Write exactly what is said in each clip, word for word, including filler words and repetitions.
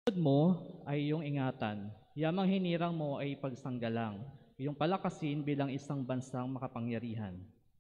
mo ay iyong ingatan. Yamang hinirang mo ay pagsanggalang. Iyong palakasin bilang isang bansang makapangyarihan.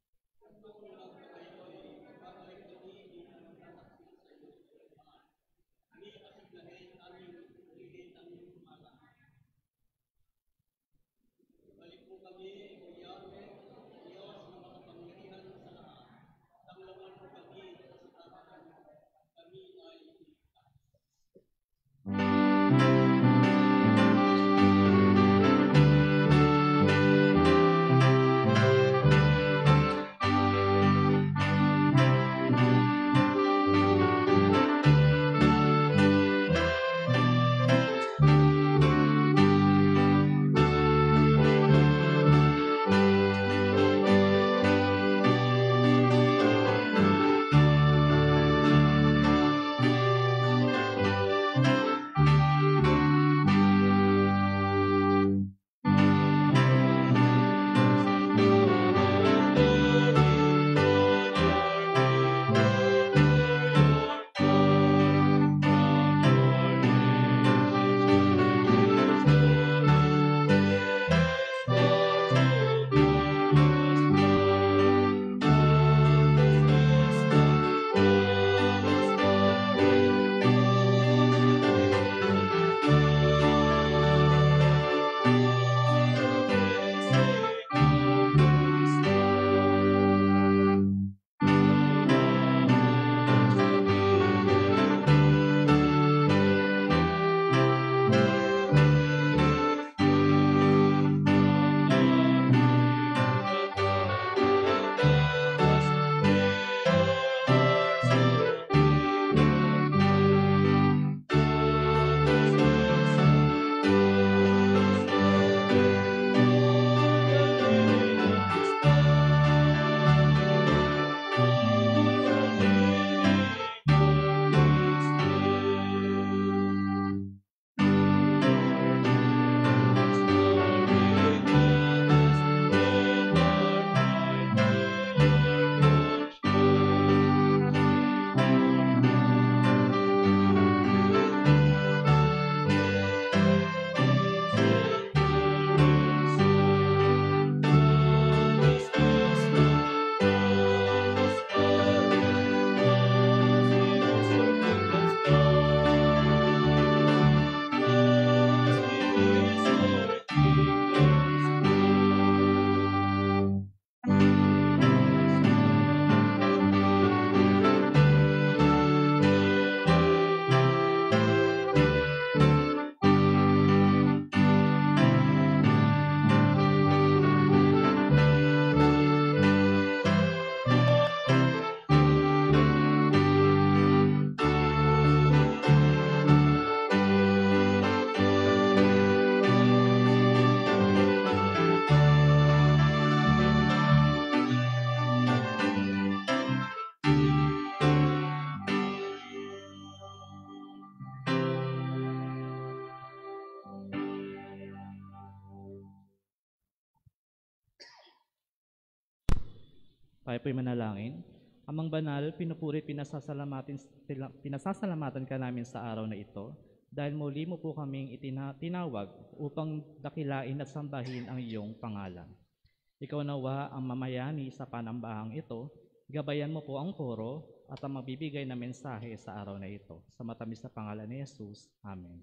Tayo po'y manalangin. Amang banal, pinupuri, pinasasalamatin, pinasasalamatan ka namin sa araw na ito dahil muli mo po kaming itina, tinawag upang dakilain at sambahin ang iyong pangalan. Ikaw nawa ang mamayani sa panambahang ito, gabayan mo po ang koro at ang magbibigay na mensahe sa araw na ito. Sa matamis na pangalan ni Jesus. Amen.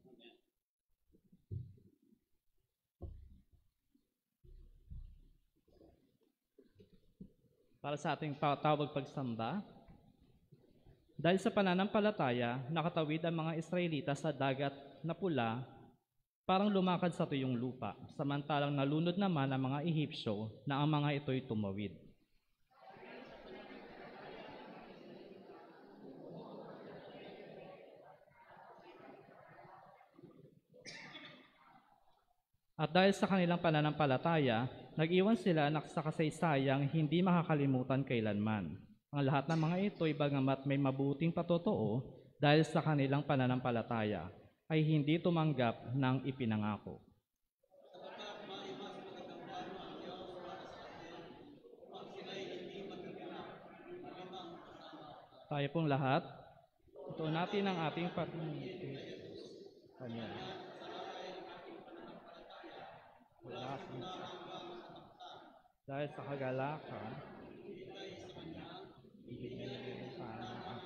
Para sa ating tawag pagsamba, dahil sa pananampalataya, nakatawid ang mga Israelita sa dagat na pula, parang lumakad sa tuyong lupa, samantalang nalunod naman ang mga Ehipsyo na ang mga ito'y tumawid. At dahil sa kanilang pananampalataya, nag-iwan sila sa kasaysayang hindi makakalimutan kailanman. Ang lahat ng mga ito ay bagamat may mabuting patotoo dahil sa kanilang pananampalataya, ay hindi tumanggap ng ipinangako. Tayo pong lahat, ito natin ang ating patuloy. Kanya. Dahil sa kagalakan, ibigay niyo yung paano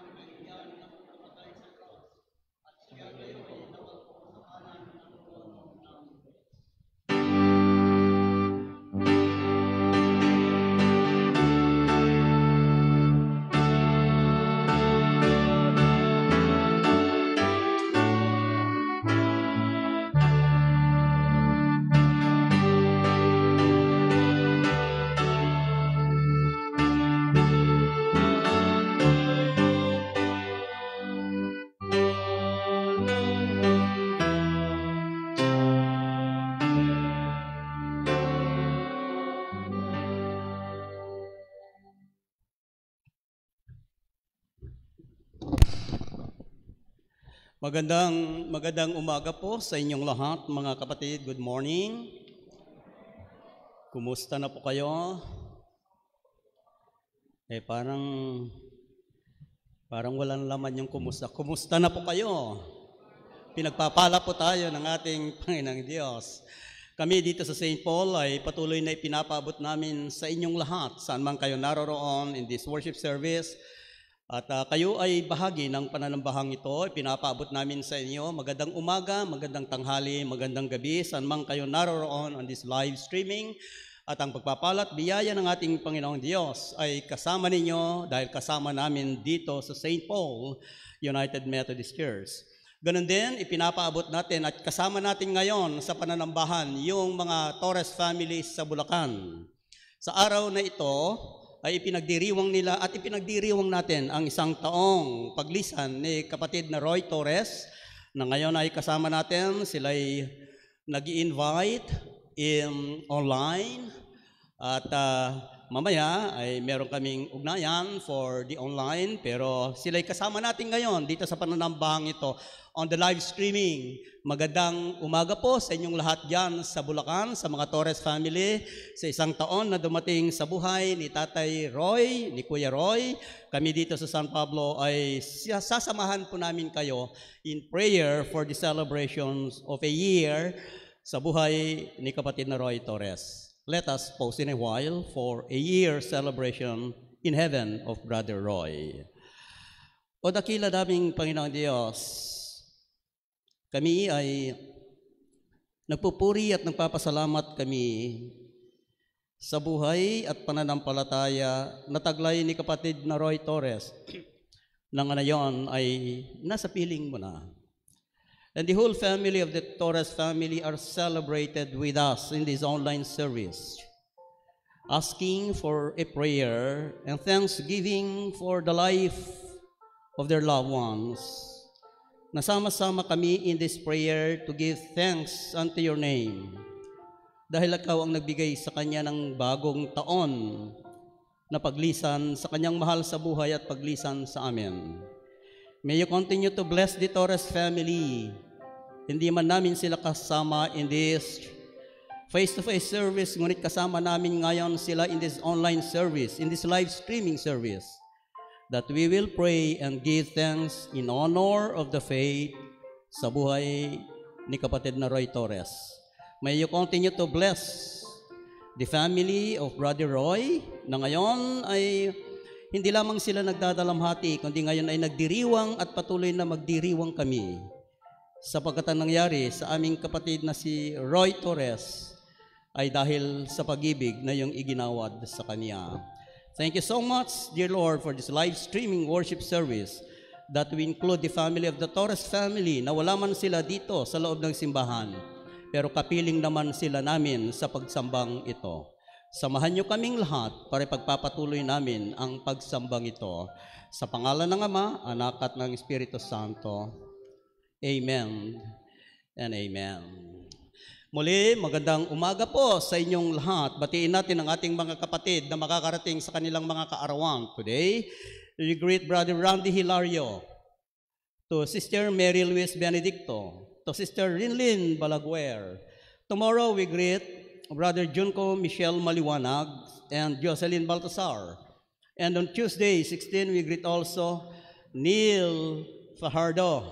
Magandang magandang umaga po sa inyong lahat, mga kapatid. Good morning. Kumusta na po kayo? Eh parang parang walang laman yung kumusta. Kumusta na po kayo? Pinagpapala po tayo ng ating Panginoong Diyos. Kami dito sa Saint Paul ay patuloy na ipinapaabot namin sa inyong lahat, saan man kayo naroroon in this worship service. At uh, kayo ay bahagi ng pananambahang ito, pinapaabot namin sa inyo. Magandang umaga, magandang tanghali, magandang gabi, saan man kayo naroroon on this live streaming. At ang pagpapalat, biyaya ng ating Panginoong Diyos ay kasama ninyo dahil kasama namin dito sa Saint Paul United Methodist Church. Ganun din, ipinapaabot natin at kasama natin ngayon sa pananambahan yung mga Torres families sa Bulacan. Sa araw na ito, ay ipinagdiriwang nila at ipinagdiriwang natin ang isang taong paglisan ni kapatid na Roy Torres na ngayon ay kasama natin. Sila ay nag-i-invite in online at uh, mamaya ay meron kaming ugnayan for the online, pero sila ay kasama natin ngayon dito sa pananambahang ito on the live streaming. Magandang umaga po sa inyong lahat dyan sa Bulacan, sa mga Torres family, sa isang taon na dumating sa buhay ni Tatay Roy, ni Kuya Roy. Kami dito sa San Pablo ay sasamahan po namin kayo in prayer for the celebrations of a year sa buhay ni kapatid na Roy Torres. Let us pause in a while for a year celebration in heaven of Brother Roy. O dakila daming Panginoong Diyos, kami ay nagpupuri at nagpapasalamat kami sa buhay at pananampalataya na taglay ni kapatid na Roy Torres na ngayon ay nasa piling mo na. And the whole family of the Torres family are celebrated with us in this online service, asking for a prayer and thanksgiving for the life of their loved ones. Nasama-sama kami in this prayer to give thanks unto your name. Dahil ikaw ang nagbigay sa kanya ng bagong taon na paglisan sa kanyang mahal sa buhay at paglisan sa amin. May you continue to bless the Torres family. Hindi man namin sila kasama in this face-to-face service, ngunit kasama namin ngayon sila in this online service, in this live streaming service, that we will pray and give thanks in honor of the faith sa buhay ni kapatid na Roy Torres. May you continue to bless the family of Brother Roy na ngayon ay hindi lamang sila nagdadalamhati, kundi ngayon ay nagdiriwang at patuloy na magdiriwang kami sapagkat ang nangyari sa aming kapatid na si Roy Torres ay dahil sa pag-ibig na yung iginawad sa kanya. Thank you so much, dear Lord, for this live streaming worship service that we include the family of the Torres family na wala man sila dito sa loob ng simbahan, pero kapiling naman sila namin sa pagsambang ito. Samahan niyo kaming lahat para pagpapatuloy namin ang pagsambang ito. Sa pangalan ng Ama, Anak at ng Espiritu Santo. Amen and amen. Muli, magandang umaga po sa inyong lahat. Batiin natin ang ating mga kapatid na makakarating sa kanilang mga kaarawan. Today, we greet Brother Randy Hilario, to Sister Mary Luis Benedicto, to Sister Rinlin Balaguer. Tomorrow, we greet Brother Junko Michelle Maliwanag and Jocelyn Baltasar. And on Tuesday, sixteen, we greet also Neil Fajardo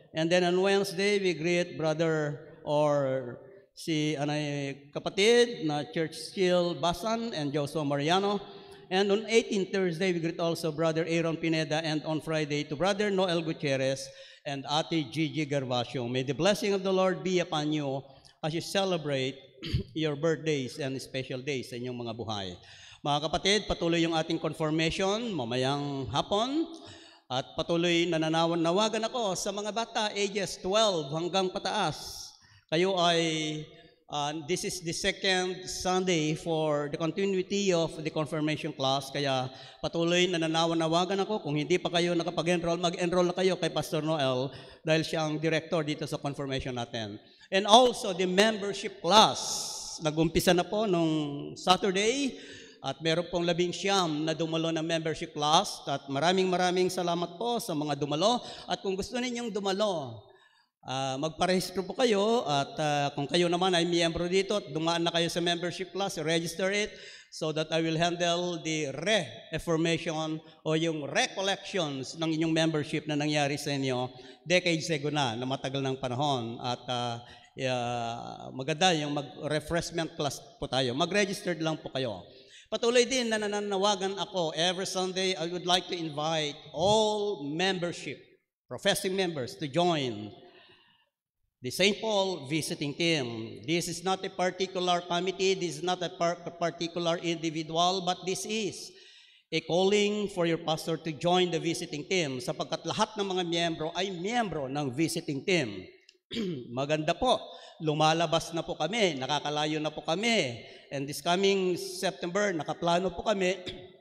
And then on Wednesday, we greet brother or si anay kapatid na Church Skill Basan and Joshua Mariano. And on eighteenth Thursday, we greet also brother Aaron Pineda, and on Friday to brother Noel Gutierrez and Ate Gigi Gervasio. May the blessing of the Lord be upon you as you celebrate your birthdays and special days sa inyong mga buhay. Mga kapatid, patuloy yung ating confirmation mamayang hapon at patuloy nananawagan ako sa mga bata ages twelve hanggang pataas. Kayo ay, uh, this is the second Sunday for the continuity of the confirmation class, kaya patuloy nananawagan ako, kung hindi pa kayo nakapag-enroll, mag-enroll na kayo kay Pastor Noel dahil siya ang director dito sa confirmation natin. And also the membership class, nag-umpisa na po nung Saturday, at meron pong labing siyam na dumalo ng membership class, at maraming maraming salamat po sa mga dumalo. At kung gusto ninyong dumalo, uh, magparehistro po kayo, at uh, kung kayo naman ay miyembro dito at dumaan na kayo sa membership class, register it so that I will handle the re-affirmation o yung recollections ng inyong membership na nangyari sa inyo decades ago na, na matagal ng panahon. At uh, uh, maganda yung mag-refreshment class po tayo. Mag-registered lang po kayo. Patuloy din na nananawagan ako every Sunday. I would like to invite all membership, professing members to join the Saint Paul visiting team. This is not a particular committee, this is not a par particular individual, but this is a calling for your pastor to join the visiting team, sapagkat lahat ng mga miyembro ay miyembro ng visiting team. Maganda po, lumalabas na po kami, nakakalayo na po kami, and this coming September, nakaplano po kami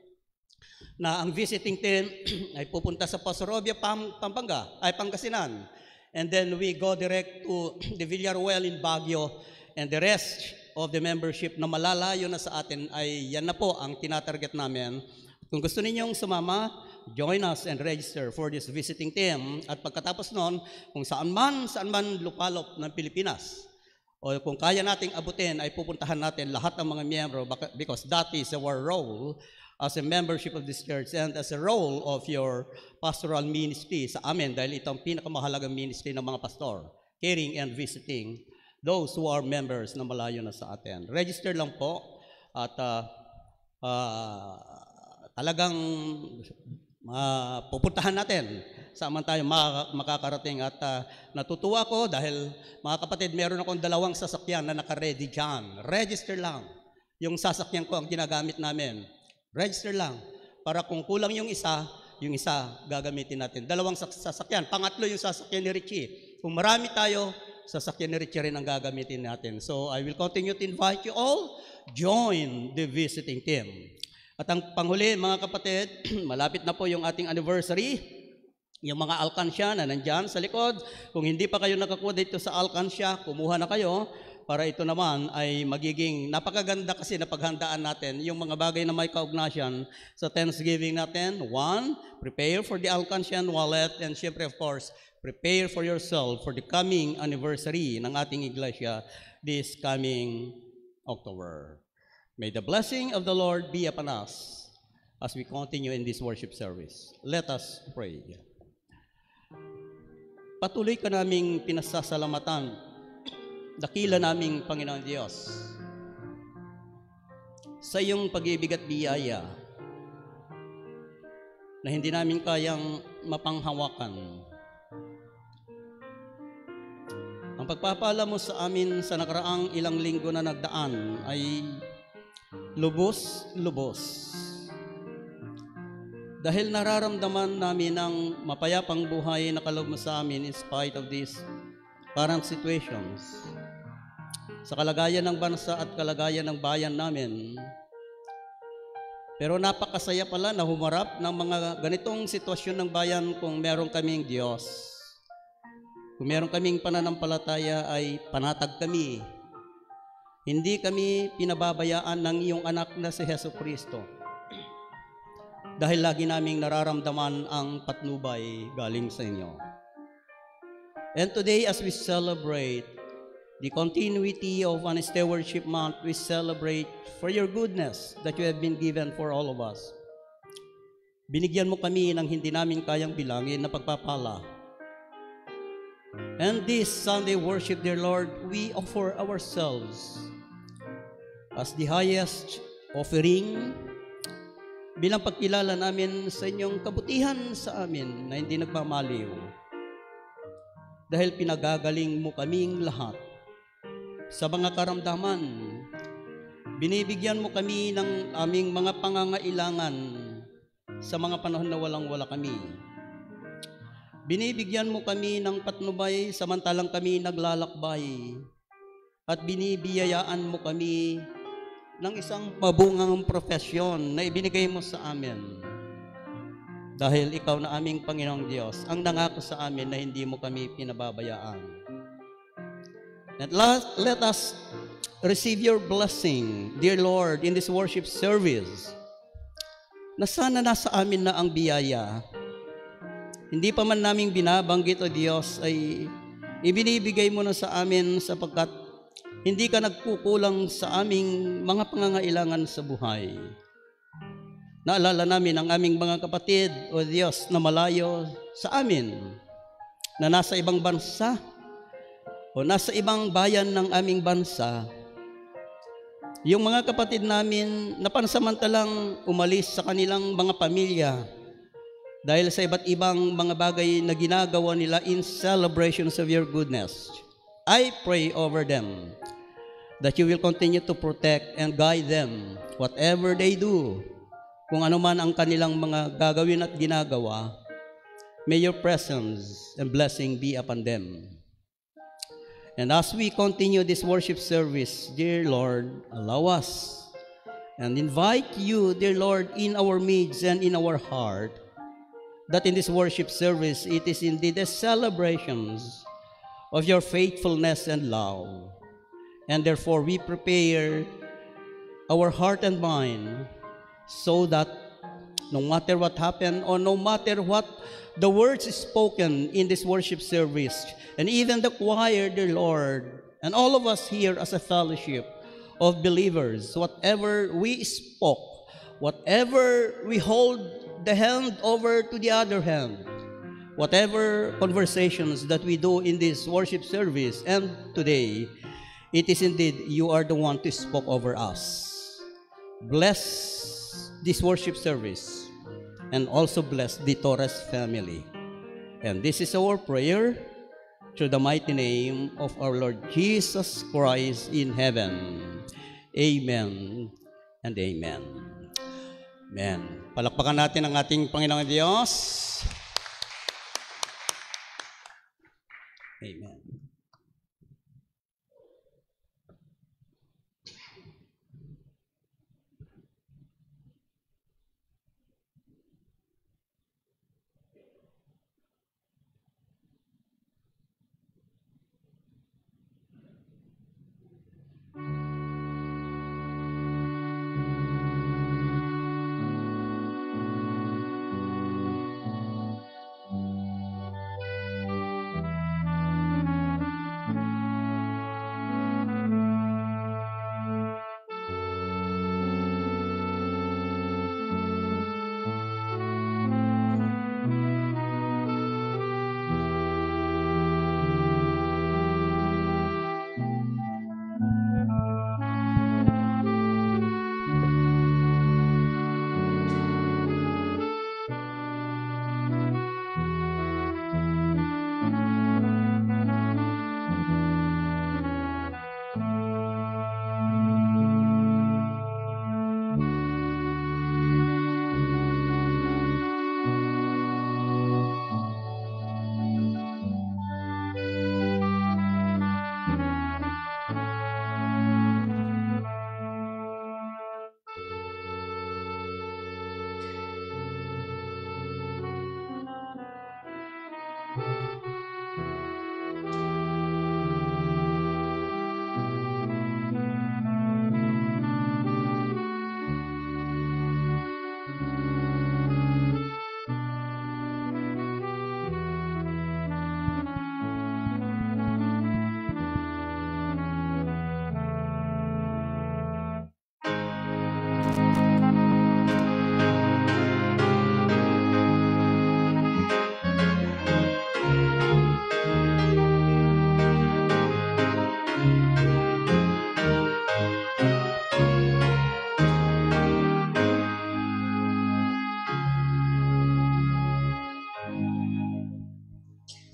na ang visiting team ay pupunta sa Pasorobia, Pam Pampanga, ay Pangasinan, and then we go direct to the Villaruel in Baguio, and the rest of the membership na malalayo na sa atin ay yan na po ang tinatarget namin. Kung gusto ninyong sumama, join us and register for this visiting team. At pagkatapos noon, kung saan man, saan man lupalop ng Pilipinas, o kung kaya nating abutin, ay pupuntahan natin lahat ng mga miyembro, because that is our role as a membership of this church and as a role of your pastoral ministry sa amin, dahil ito ang pinakamahalagang ministry ng mga pastor, caring and visiting those who are members na malayo na sa atin. Register lang po, at uh, uh, talagang uh, pupuntahan natin saan tayo makakarating. At uh, natutuwa ko dahil, mga kapatid, meron akong dalawang sasakyan na naka-ready dyan. Register lang. Yung sasakyan ko ang ginagamit namin. Register lang. Para kung kulang yung isa, yung isa gagamitin natin. Dalawang sasakyan. Pangatlo yung sasakyan ni Richie. Kung marami tayo, sasakyan ni Richie rin ang gagamitin natin. So I will continue to invite you all. Join the visiting team. At ang panghuli, mga kapatid, malapit na po yung ating anniversary. Yung mga alkansya na nandyan sa likod, kung hindi pa kayo nakakuha dito sa alkansya, kumuha na kayo para ito naman ay magiging napakaganda, kasi napaghandaan natin yung mga bagay na may kaugnasyan sa Thanksgiving natin. One, prepare for the alkansyan wallet, and syempre of course, prepare for yourself for the coming anniversary ng ating iglesia this coming October. May the blessing of the Lord be upon us as we continue in this worship service. Let us pray. Patuloy ka naming pinasasalamatan, dakila naming Panginoon Diyos, sa iyong pag-ibig at biyaya na hindi namin kayang mapanghawakan. Ang pagpapala mo sa amin sa nakaraang ilang linggo na nagdaan ay lubos-lubos. Dahil nararamdaman namin ang mapayapang buhay na kaloob mo sa amin in spite of these current situations. Sa kalagayan ng bansa at kalagayan ng bayan namin. Pero napakasaya pala na humarap ng mga ganitong sitwasyon ng bayan kung meron kaming Diyos. Kung meron kaming pananampalataya ay panatag kami. Hindi kami pinababayaan ng iyong anak na si Hesus Kristo. Dahil lagi naming nararamdaman ang patnubay galing sa inyo. And today, as we celebrate the continuity of an stewardship month, we celebrate for your goodness that you have been given for all of us. Binigyan mo kami ng hindi namin kayang bilangin na pagpapala. And this Sunday worship, dear Lord, we offer ourselves as the highest offering bilang pagkilala namin sa inyong kabutihan sa amin na hindi nagmamaliw. Dahil pinagagaling mo kaming lahat sa mga karamdaman, binibigyan mo kami ng aming mga pangangailangan sa mga panahon na walang-wala kami. Binibigyan mo kami ng patnubay samantalang kami naglalakbay at binibiyayaan mo kami ng isang mabungang profesyon na ibinigay mo sa amin. Dahil ikaw na aming Panginoong Diyos, ang nangako sa amin na hindi mo kami pinababayaan. At last, let us receive your blessing, dear Lord, in this worship service, na sana nasa amin na ang biyaya. Hindi pa man naming binabanggit, o Diyos, ay ibinibigay mo na sa amin sapagkat hindi ka nagkukulang sa aming mga pangangailangan sa buhay. Naalala namin ang aming mga kapatid, o Diyos, na malayo sa amin, na nasa ibang bansa o nasa ibang bayan ng aming bansa. Yung mga kapatid namin na pansamantalang umalis sa kanilang mga pamilya dahil sa iba't ibang mga bagay na ginagawa nila in celebrations of your goodness. I pray over them that you will continue to protect and guide them whatever they do. Kung ano man ang kanilang mga gagawin at ginagawa, may your presence and blessing be upon them. And as we continue this worship service, dear Lord, allow us and invite you, dear Lord, in our midst and in our heart, that in this worship service, it is indeed a celebrations of your faithfulness and love. And therefore, we prepare our heart and mind so that no matter what happened or no matter what the words spoken in this worship service, and even the choir, dear Lord, and all of us here as a fellowship of believers, whatever we spoke, whatever we hold the hand over to the other hand, whatever conversations that we do in this worship service and today, it is indeed you are the one to speak over us. Bless this worship service and also bless the Torres family. And this is our prayer through the mighty name of our Lord Jesus Christ in heaven. Amen and amen. Amen. Palakpakan natin ang ating Panginoong Diyos. Amen.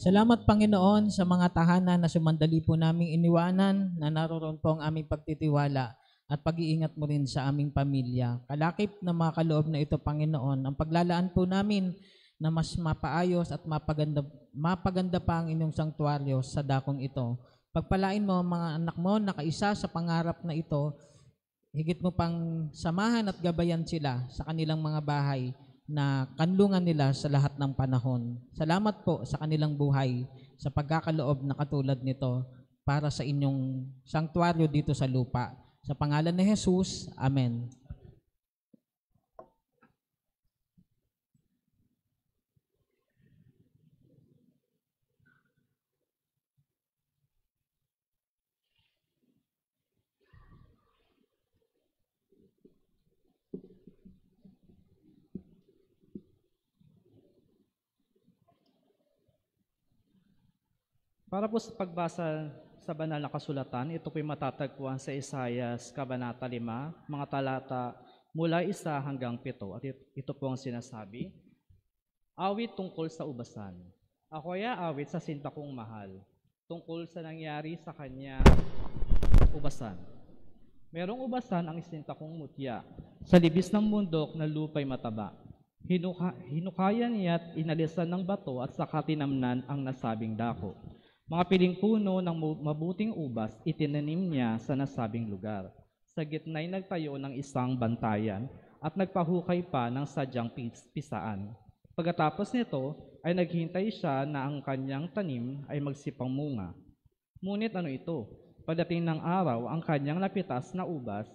Salamat, Panginoon, sa mga tahanan na sumandali po naming iniwanan na naroon po ang aming pagtitiwala at pag-iingat mo rin sa aming pamilya. Kalakip na mga kaloob na ito, Panginoon, ang paglalaan po namin na mas mapaayos at mapaganda, mapaganda pa ang inyong sanktuaryo sa dakong ito. Pagpalain mo ang mga anak mo na kaisa sa pangarap na ito, higit mo pang samahan at gabayan sila sa kanilang mga bahay na kanlungan nila sa lahat ng panahon. Salamat po sa kanilang buhay, sa pagkakaloob na katulad nito para sa inyong sanktuaryo dito sa lupa. Sa pangalan ni Jesus, Amen. Para po sa pagbasa sa banal na kasulatan, ito po'y matatagpuan sa Isaias, Kabanata lima, mga talata mula isa hanggang pito. At ito po ang sinasabi, awit tungkol sa ubasan. Ako ay aawit sa sinta kong mahal, tungkol sa nangyari sa kanya ubasan. Merong ubasan ang isinta kong mutya, sa libis ng bundok na lupa'y mataba. Hinuka, hinukaya niya at inalisan ng bato at saka tinamnan ang nasabing dako. Mga piling puno ng mabuting ubas itinanim niya sa nasabing lugar. Sa gitna'y nagtayo ng isang bantayan at nagpahukay pa ng sadyang pisaan. Pagkatapos nito ay naghintay siya na ang kanyang tanim ay magsipang munga. Ngunit ano ito? Pagdating ng araw, ang kanyang napitas na ubas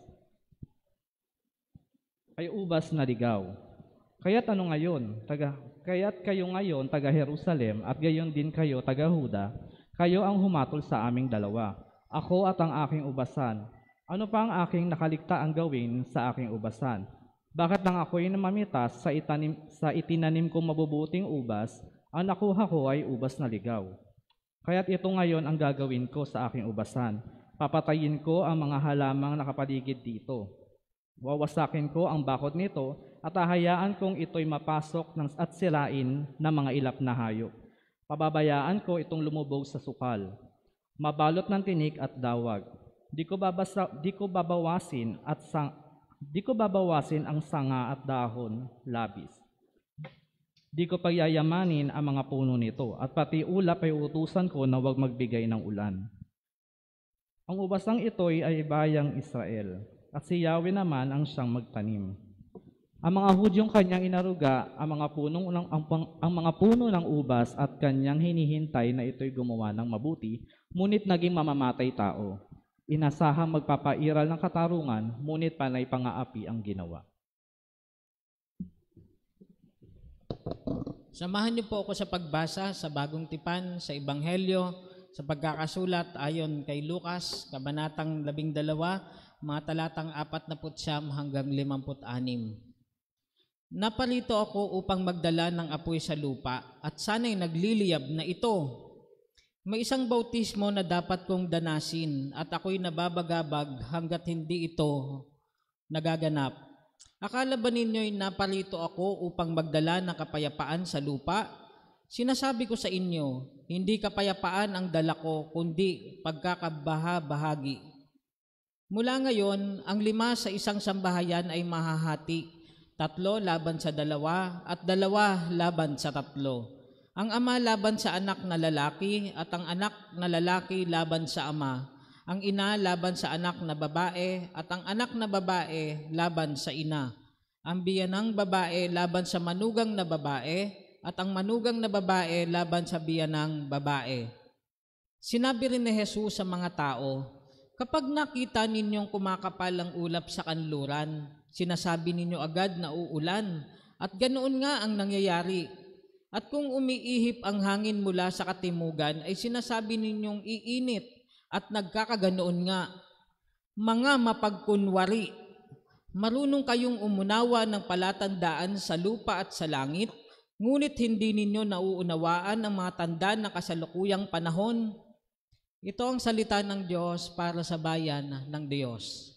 ay ubas na ligaw. Kaya't ano ngayon? Taga, kaya't kayo ngayon, taga Jerusalem, at gayon din kayo, taga Huda, kayo ang humatol sa aming dalawa, ako at ang aking ubasan. Ano pa ang aking nakaligtaang gawin sa aking ubasan? Bakit nang ako'y namamitas sa, itanim, sa itinanim kong mabubuting ubas, ang nakuha ko ay ubas na ligaw? Kaya't ito ngayon ang gagawin ko sa aking ubasan. Papatayin ko ang mga halamang nakapaligid dito. Wawasakin ko ang bakod nito at hahayaan kong ito'y mapasok ng, at sirain ng mga ilap na hayop. Pababayaan ko itong lumubog sa sukal, mabalot ng tinik at dawag. Di ko babasa, di ko babawasin at sang, di ko babawasin ang sanga at dahon, labis. Di ko pagyayamanin ang mga puno nito, at pati ulap ay utusan ko na huwag magbigay ng ulan. Ang ubasang ito'y ay bayang Israel, at si Yahweh naman ang siyang magtanim. Ang mga Hudyong kanyang inaruga, ang mga punong ang, ang, ang mga puno ng ubas at kanyang hinihintay na ito'y gumawa ng mabuti, ngunit naging mamamatay tao. Inasahang magpapairal ng katarungan, ngunit panay pang-aapi ang ginawa. Samahan niyo po ako sa pagbasa sa Bagong Tipan, sa Ebanghelyo, sa pagkakasulat ayon kay Lucas, Kabanatang labing dalawa, mga talatang apat na putsyam hanggang limamput anim. Naparito ako upang magdala ng apoy sa lupa at sana'y nagliliyab na ito. May isang bautismo na dapat kong danasin at ako'y nababagabag hanggat hindi ito nagaganap. Akala ba ninyo'y naparito ako upang magdala ng kapayapaan sa lupa? Sinasabi ko sa inyo, hindi kapayapaan ang dala ko kundi pagkakabaha-bahagi. Mula ngayon, ang lima sa isang sambahayan ay mahahati. Tatlo laban sa dalawa at dalawa laban sa tatlo. Ang ama laban sa anak na lalaki at ang anak na lalaki laban sa ama. Ang ina laban sa anak na babae at ang anak na babae laban sa ina. Ang biyanang babae laban sa manugang na babae at ang manugang na babae laban sa biyanang babae. Sinabi rin ni Jesus sa mga tao, kapag nakita ninyong kumakapal ang ulap sa kanluran, sinasabi ninyo agad na uulan, at ganoon nga ang nangyayari. At kung umiihip ang hangin mula sa katimugan, ay sinasabi ninyong iinit, at nagkakaganoon nga. Mga mapagkunwari, marunong kayong umunawa ng palatandaan sa lupa at sa langit, ngunit hindi ninyo nauunawaan ang mga tanda ng kasalukuyang panahon. Ito ang salita ng Diyos para sa bayan ng Diyos.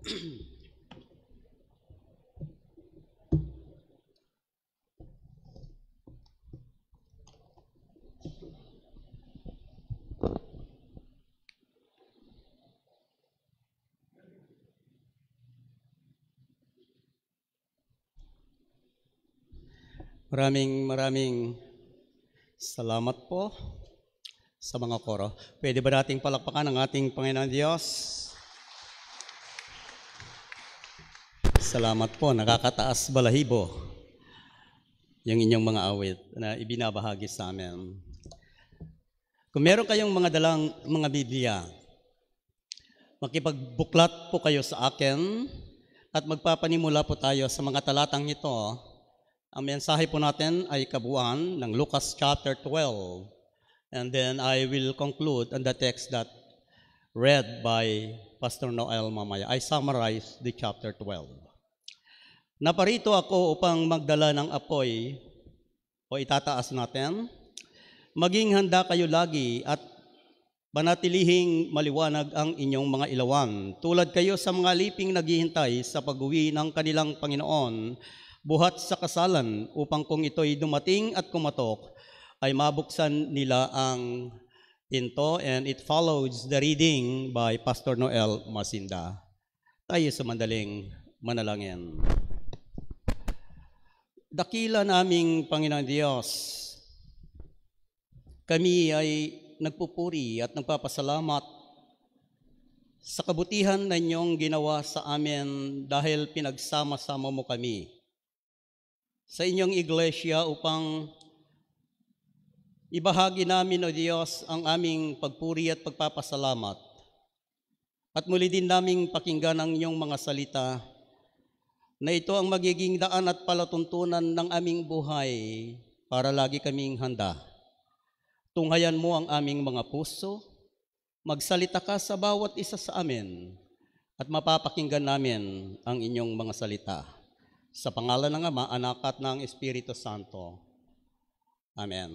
Maraming maraming salamat po sa mga koro. Pwede ba nating palakpakan ang ating Panginoon Diyos? Salamat po, nakakataas balahibo yung inyong mga awit na ibinabahagi sa amin. Kung meron kayong mga dalang mga Biblia, makipagbuklat po kayo sa akin at magpapanimula po tayo sa mga talatang ito. Ang mensahe po natin ay kabuuan ng Lucas chapter twelve. And then I will conclude on the text that read by Pastor Noel mamaya. I summarize the chapter twelve. Naparito ako upang magdala ng apoy o itataas natin. Maging handa kayo lagi at panatilihing maliwanag ang inyong mga ilawan. Tulad kayo sa mga liping naghihintay sa pag-uwi ng kanilang Panginoon, buhat sa kasalan, upang kung ito'y dumating at kumatok, ay mabuksan nila ang pinto. And it follows the reading by Pastor Noel Masinda. Tayo sa mandaling manalangin. Dakila naming Panginoon Diyos, kami ay nagpupuri at nagpapasalamat sa kabutihan na inyong ginawa sa amin dahil pinagsama-sama mo kami sa inyong iglesia upang ibahagi namin, O Diyos, ang aming pagpuri at pagpapasalamat. At muli din naming pakinggan ang inyong mga salita na ito ang magiging daan at palatuntunan ng aming buhay para lagi kaming handa. Tunghayan mo ang aming mga puso, magsalita ka sa bawat isa sa amin at mapapakinggan namin ang inyong mga salita. Sa pangalan ng Ama, Anak at ng Espiritu Santo. Amen.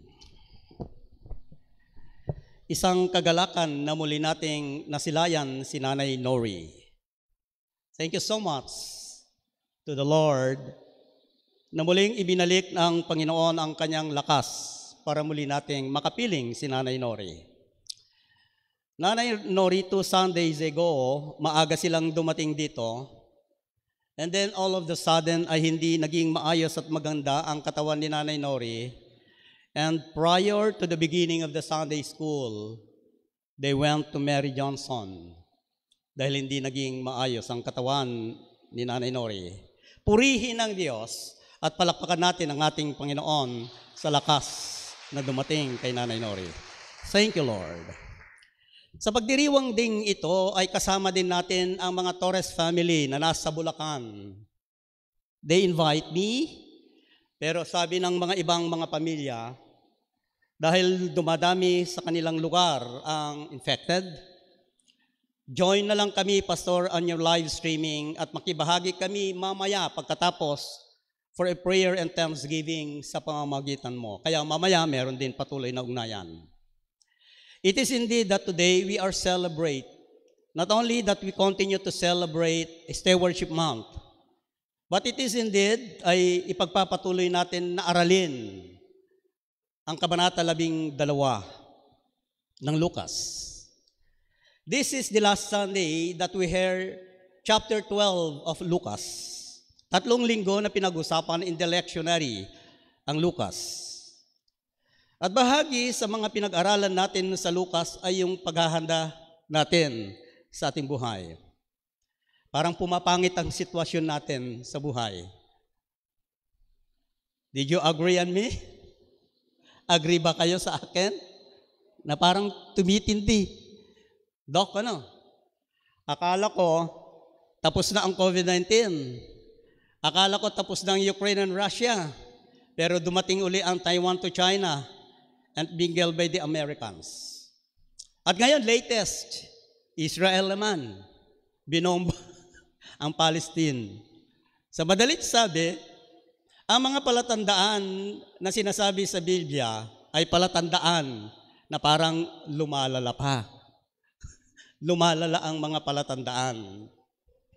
Isang kagalakan na muli nating nasilayan si Nanay Nori. Thank you so much to the Lord na muling ibinalik ng Panginoon ang kanyang lakas para muli nating makapiling si Nanay Nori. Nanay Nori, two Sundays ago, maaga silang dumating dito. And then all of the sudden ay hindi naging maayos at maganda ang katawan ni Nanay Nori. And prior to the beginning of the Sunday school, they went to Mary Johnson dahil hindi naging maayos ang katawan ni Nanay Nori. Purihin ang Diyos at palakpakan natin ang ating Panginoon sa lakas na dumating kay Nanay Nori. Thank you, Lord. Sa pagdiriwang ding ito ay kasama din natin ang mga Torres family na nasa Bulacan. They invite me, pero sabi ng mga ibang mga pamilya, dahil dumadami sa kanilang lugar ang infected, join na lang kami, Pastor, on your live streaming at makibahagi kami mamaya pagkatapos for a prayer and thanksgiving sa pamamagitan mo. Kaya mamaya meron din patuloy na ugnayan. It is indeed that today we are celebrate, not only that we continue to celebrate Stewardship Month, but it is indeed ay ipagpapatuloy natin na aralin ang Kabanata labing dalawa ng Lucas. This is the last Sunday that we hear chapter twelve of Lucas. Tatlong linggo na pinag-usapan in the lectionary ang Lucas. At bahagi sa mga pinag-aralan natin sa Lucas ay yung paghahanda natin sa ating buhay. Parang pumapangit ang sitwasyon natin sa buhay. Did you agree on me? Agree ba kayo sa akin? Na parang tumitindi. Dok, ano? Akala ko tapos na ang COVID nineteen. Akala ko tapos na ang Ukraine and Russia. Pero dumating uli ang Taiwan to China and binggel by the Americans. At ngayon, latest, Israel naman, binomba ang Palestine. Sa madalit sabi, ang mga palatandaan na sinasabi sa Biblia ay palatandaan na parang lumalala pa. Lumalala ang mga palatandaan.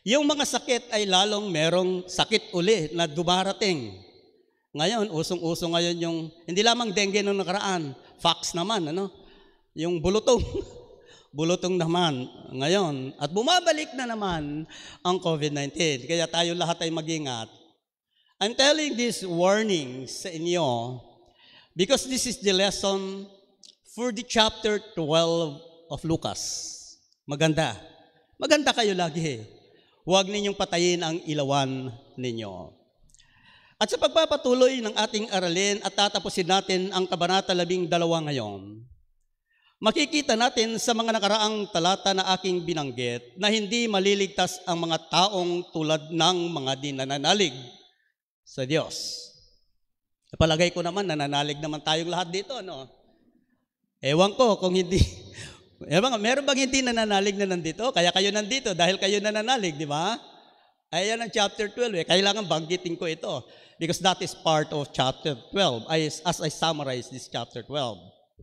Yung mga sakit ay lalong merong sakit uli na dumarating. Ngayon, usong-uso ngayon yung, hindi lamang dengue nung nakaraan, fax naman, ano? Yung bulutong, bulutong naman ngayon. At bumabalik na naman ang COVID nineteen. Kaya tayo lahat ay mag-ingat. I'm telling these warnings sa inyo because this is the lesson for the chapter twelve of Lucas. Maganda. Maganda kayo lagi. Huwag ninyong patayin ang ilawan ninyo. At sa pagpapatuloy ng ating aralin at tatapusin natin ang Kabanata labing dalawa ngayon, makikita natin sa mga nakaraang talata na aking binanggit na hindi maliligtas ang mga taong tulad ng mga dinananalig sa Diyos. Palagay ko naman, nananalig naman tayong lahat dito, no? Ewan ko kung hindi... Ewan, meron bang hindi nananalig na nandito? Kaya kayo nandito dahil kayo nananalig, di ba? Ayan ang chapter twelve. Eh. Kailangan banggitin ko ito because that is part of chapter twelve as, as I summarize this chapter twelve.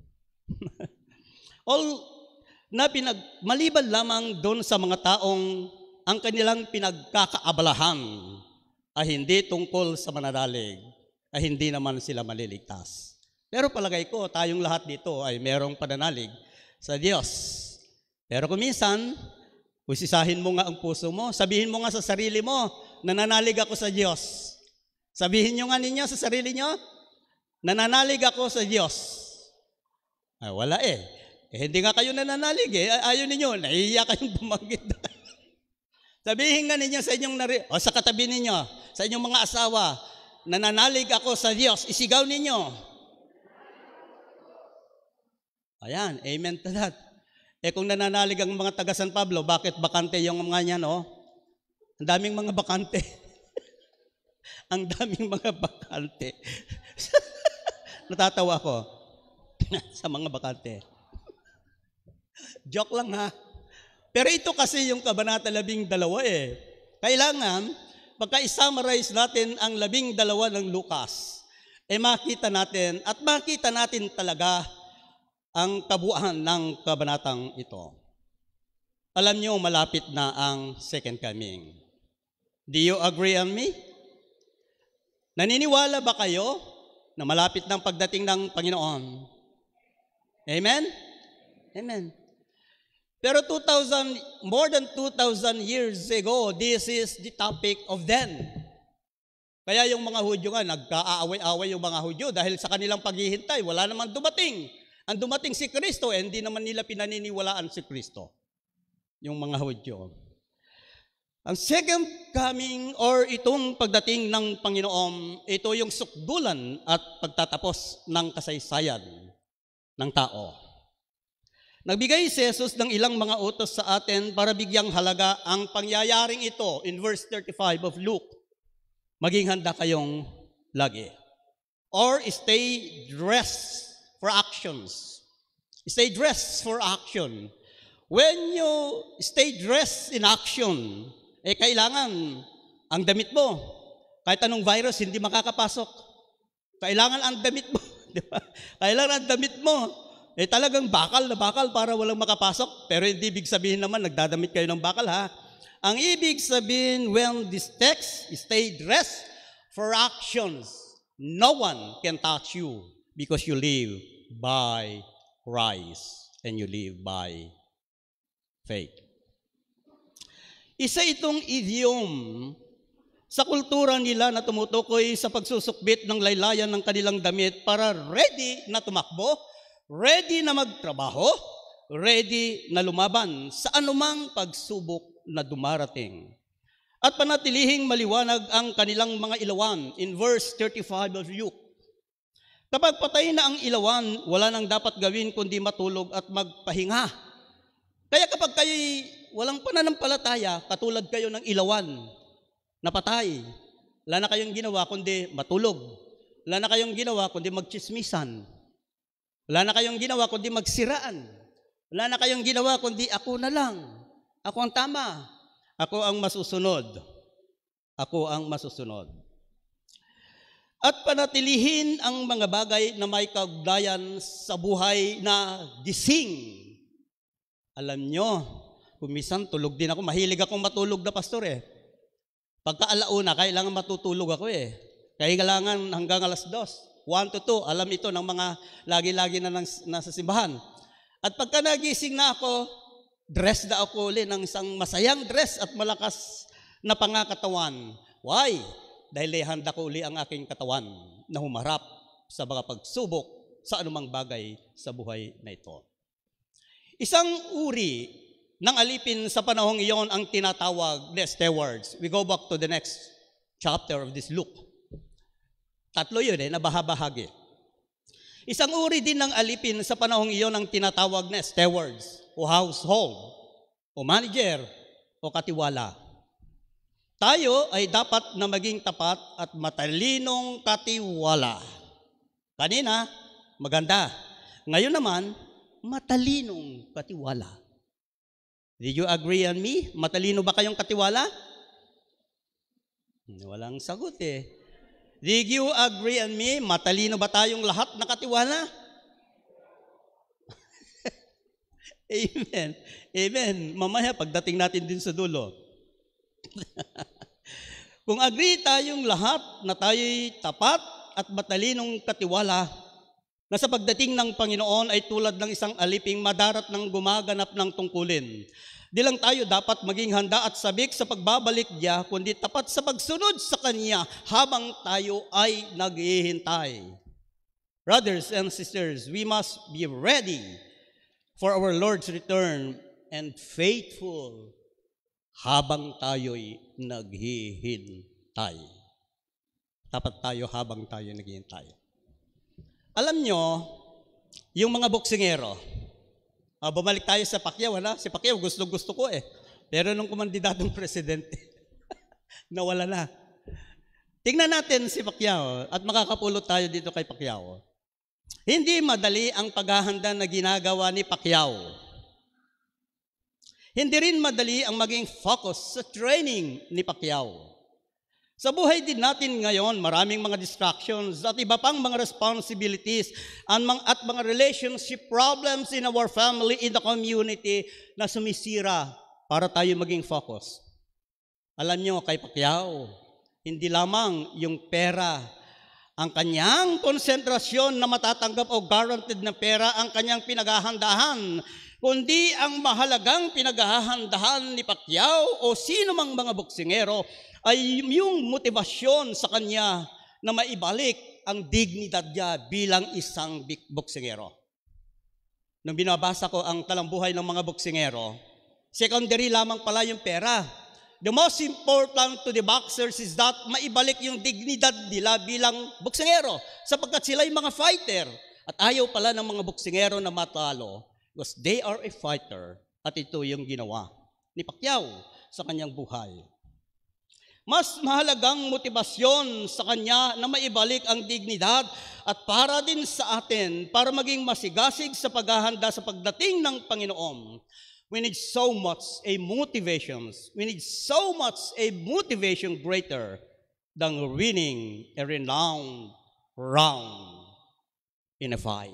All na pinag, maliban lamang doon sa mga taong ang kanilang pinagkakaabalahan ay hindi tungkol sa mananalig, ay hindi naman sila maliligtas. Pero palagay ko, tayong lahat dito ay merong pananalig sa Diyos. Pero kung minsan, usisahin mo nga ang puso mo, sabihin mo nga sa sarili mo, nananalig ako sa Diyos. Sabihin nyo nga ninyo sa sarili nyo, nananalig ako sa Diyos. Ay, wala eh. eh. Hindi nga kayo nananalig eh. Ayaw ninyo, naiiyak kayong bumanggit. Sabihin nga ninyo sa inyong nari- o sa katabi ninyo, sa inyong mga asawa, nananalig ako sa Diyos. Isigaw ninyo. Ayan, amen to that. Eh kung nananalig ang mga taga San Pablo, bakit bakante yung mga niyan, no? Ang daming mga bakante. Ang daming mga bakante. Natatawa ko sa mga bakante. Joke lang ha. Pero ito kasi yung Kabanata labing dalawa eh. Kailangan, pagka i-summarize natin ang labing dalawa ng Lucas, eh makita natin at makita natin talaga ang kabuuan ng kabanatang ito. Alam niyo, malapit na ang second coming. Do you agree on me? Naniniwala ba kayo na malapit ng pagdating ng Panginoon? Amen? Amen. Pero two thousand, more than two thousand years ago, this is the topic of then. Kaya yung mga Hudyo nga, nagkaaway-away yung mga Hudyo dahil sa kanilang paghihintay, wala namang dumating. Ang dumating si Kristo, eh, hindi naman nila pinaniniwalaan si Kristo. Yung mga Hudyo. Ang second coming or itong pagdating ng Panginoon, ito yung sukdulan at pagtatapos ng kasaysayan ng tao. Nagbigay si Jesus ng ilang mga utos sa atin para bigyang halaga ang pangyayaring ito in verse thirty-five of Luke. Maging handa kayong lagi. Or stay dressed for actions. Stay dressed for action. When you stay dressed in action, eh kailangan ang damit mo, kahit anong virus, hindi makakapasok. Kailangan ang damit mo. Di ba? Kailangan ang damit mo. Eh talagang bakal na bakal para walang makapasok. Pero hindi ibig sabihin naman, nagdadamit kayo ng bakal ha. Ang ibig sabihin, when this text, stay dressed for actions. No one can touch you because you live by Christ and you live by faith. Isa itong idiom sa kultura nila na tumutukoy sa pagsusukbit ng laylayan ng kanilang damit para ready na tumakbo, ready na magtrabaho, ready na lumaban sa anumang pagsubok na dumarating. At panatilihing maliwanag ang kanilang mga ilawan in verse thirty-five of Luke. Kapag patay na ang ilawan, wala nang dapat gawin kundi matulog at magpahinga. Kaya kapag kayo walang pananampalataya, katulad kayo ng ilawan na patay, wala na kayong ginawa kundi matulog. Wala na kayong ginawa kundi magchismisan. Wala na kayong ginawa kundi magsiraan. Wala na kayong ginawa kundi ako na lang. Ako ang tama. Ako ang masusunod. Ako ang masusunod. At panatilihin ang mga bagay na may kaugnayan sa buhay na gising. Alam nyo, Kumisan, tulog din ako. Mahilig akong matulog na pastor eh. Pagka alauna, kailangan matutulog ako eh. Kailangan hanggang alas dos. One to two, alam ito ng mga lagi-lagi na nang- nasa simbahan. At pagka nagising na ako, dress na ako ulit ng isang masayang dress at malakas na pangakatawan. Why? Dahil ihanda ko uli ang aking katawan na humarap sa mga pagsubok sa anumang bagay sa buhay na ito. Isang uri ng alipin sa panahong iyon ang tinatawag na stewards. We go back to the next chapter of this Luke. Tatlo yun eh, nabahabahagi. Isang uri din ng alipin sa panahong iyon ang tinatawag na stewards o household o manager o katiwala. Tayo ay dapat na maging tapat at matalinong katiwala. Kanina, maganda. Ngayon naman, matalinong katiwala. Did you agree on me? Matalino ba kayong katiwala? Walang sagot eh. Did you agree on me? Matalino ba tayong lahat na katiwala? Amen. Amen. Mamaya pagdating natin din sa dulo. Kung agree tayong lahat na tayo'y tapat at matalinong katiwala, na sa pagdating ng Panginoon ay tulad ng isang aliping madarat ng gumaganap ng tungkulin. Di lang tayo dapat maging handa at sabik sa pagbabalik niya, kundi tapat sa pagsunod sa Kanya habang tayo ay naghihintay. Brothers and sisters, we must be ready for our Lord's return and faithful habang tayo'y naghihintay. Tapat tayo habang tayo naghihintay. Alam nyo, yung mga boksingero, uh, bumalik tayo sa Pacquiao, wala? Si Pacquiao, gusto-gusto ko eh. Pero nung kumandidatong presidente, nawala na. Tingnan natin si Pacquiao at makakapulot tayo dito kay Pacquiao. Hindi madali ang paghahanda na ginagawa ni Pacquiao. Hindi rin madali ang maging focus sa training ni Pacquiao. Sa buhay din natin ngayon, maraming mga distractions at iba pang mga responsibilities at mga relationship problems in our family, in the community na sumisira para tayo maging focus. Alam nyo, kay Pacquiao, hindi lamang yung pera, ang kanyang konsentrasyon na matatanggap o guaranteed na pera ang kanyang pinaghahandahan, kundi ang mahalagang pinaghahandahan ni Pacquiao o sino mang mga boksingero ay yung motibasyon sa kanya na maibalik ang dignidad niya bilang isang boksingero. Nung binabasa ko ang talambuhay ng mga boksingero, secondary lamang pala yung pera. The most important to the boxers is that maibalik yung dignidad nila bilang boksingero sapagkat sila yung mga fighter. At ayaw pala ng mga boksingero na matalo because they are a fighter at ito yung ginawa ni Pacquiao sa kanyang buhay. Mas mahalagang motibasyon sa kanya na maibalik ang dignidad at para din sa atin, para maging masigasig sa paghahanda sa pagdating ng Panginoon. We need so much a motivation. We need so much a motivation greater than winning a renowned round in a fight.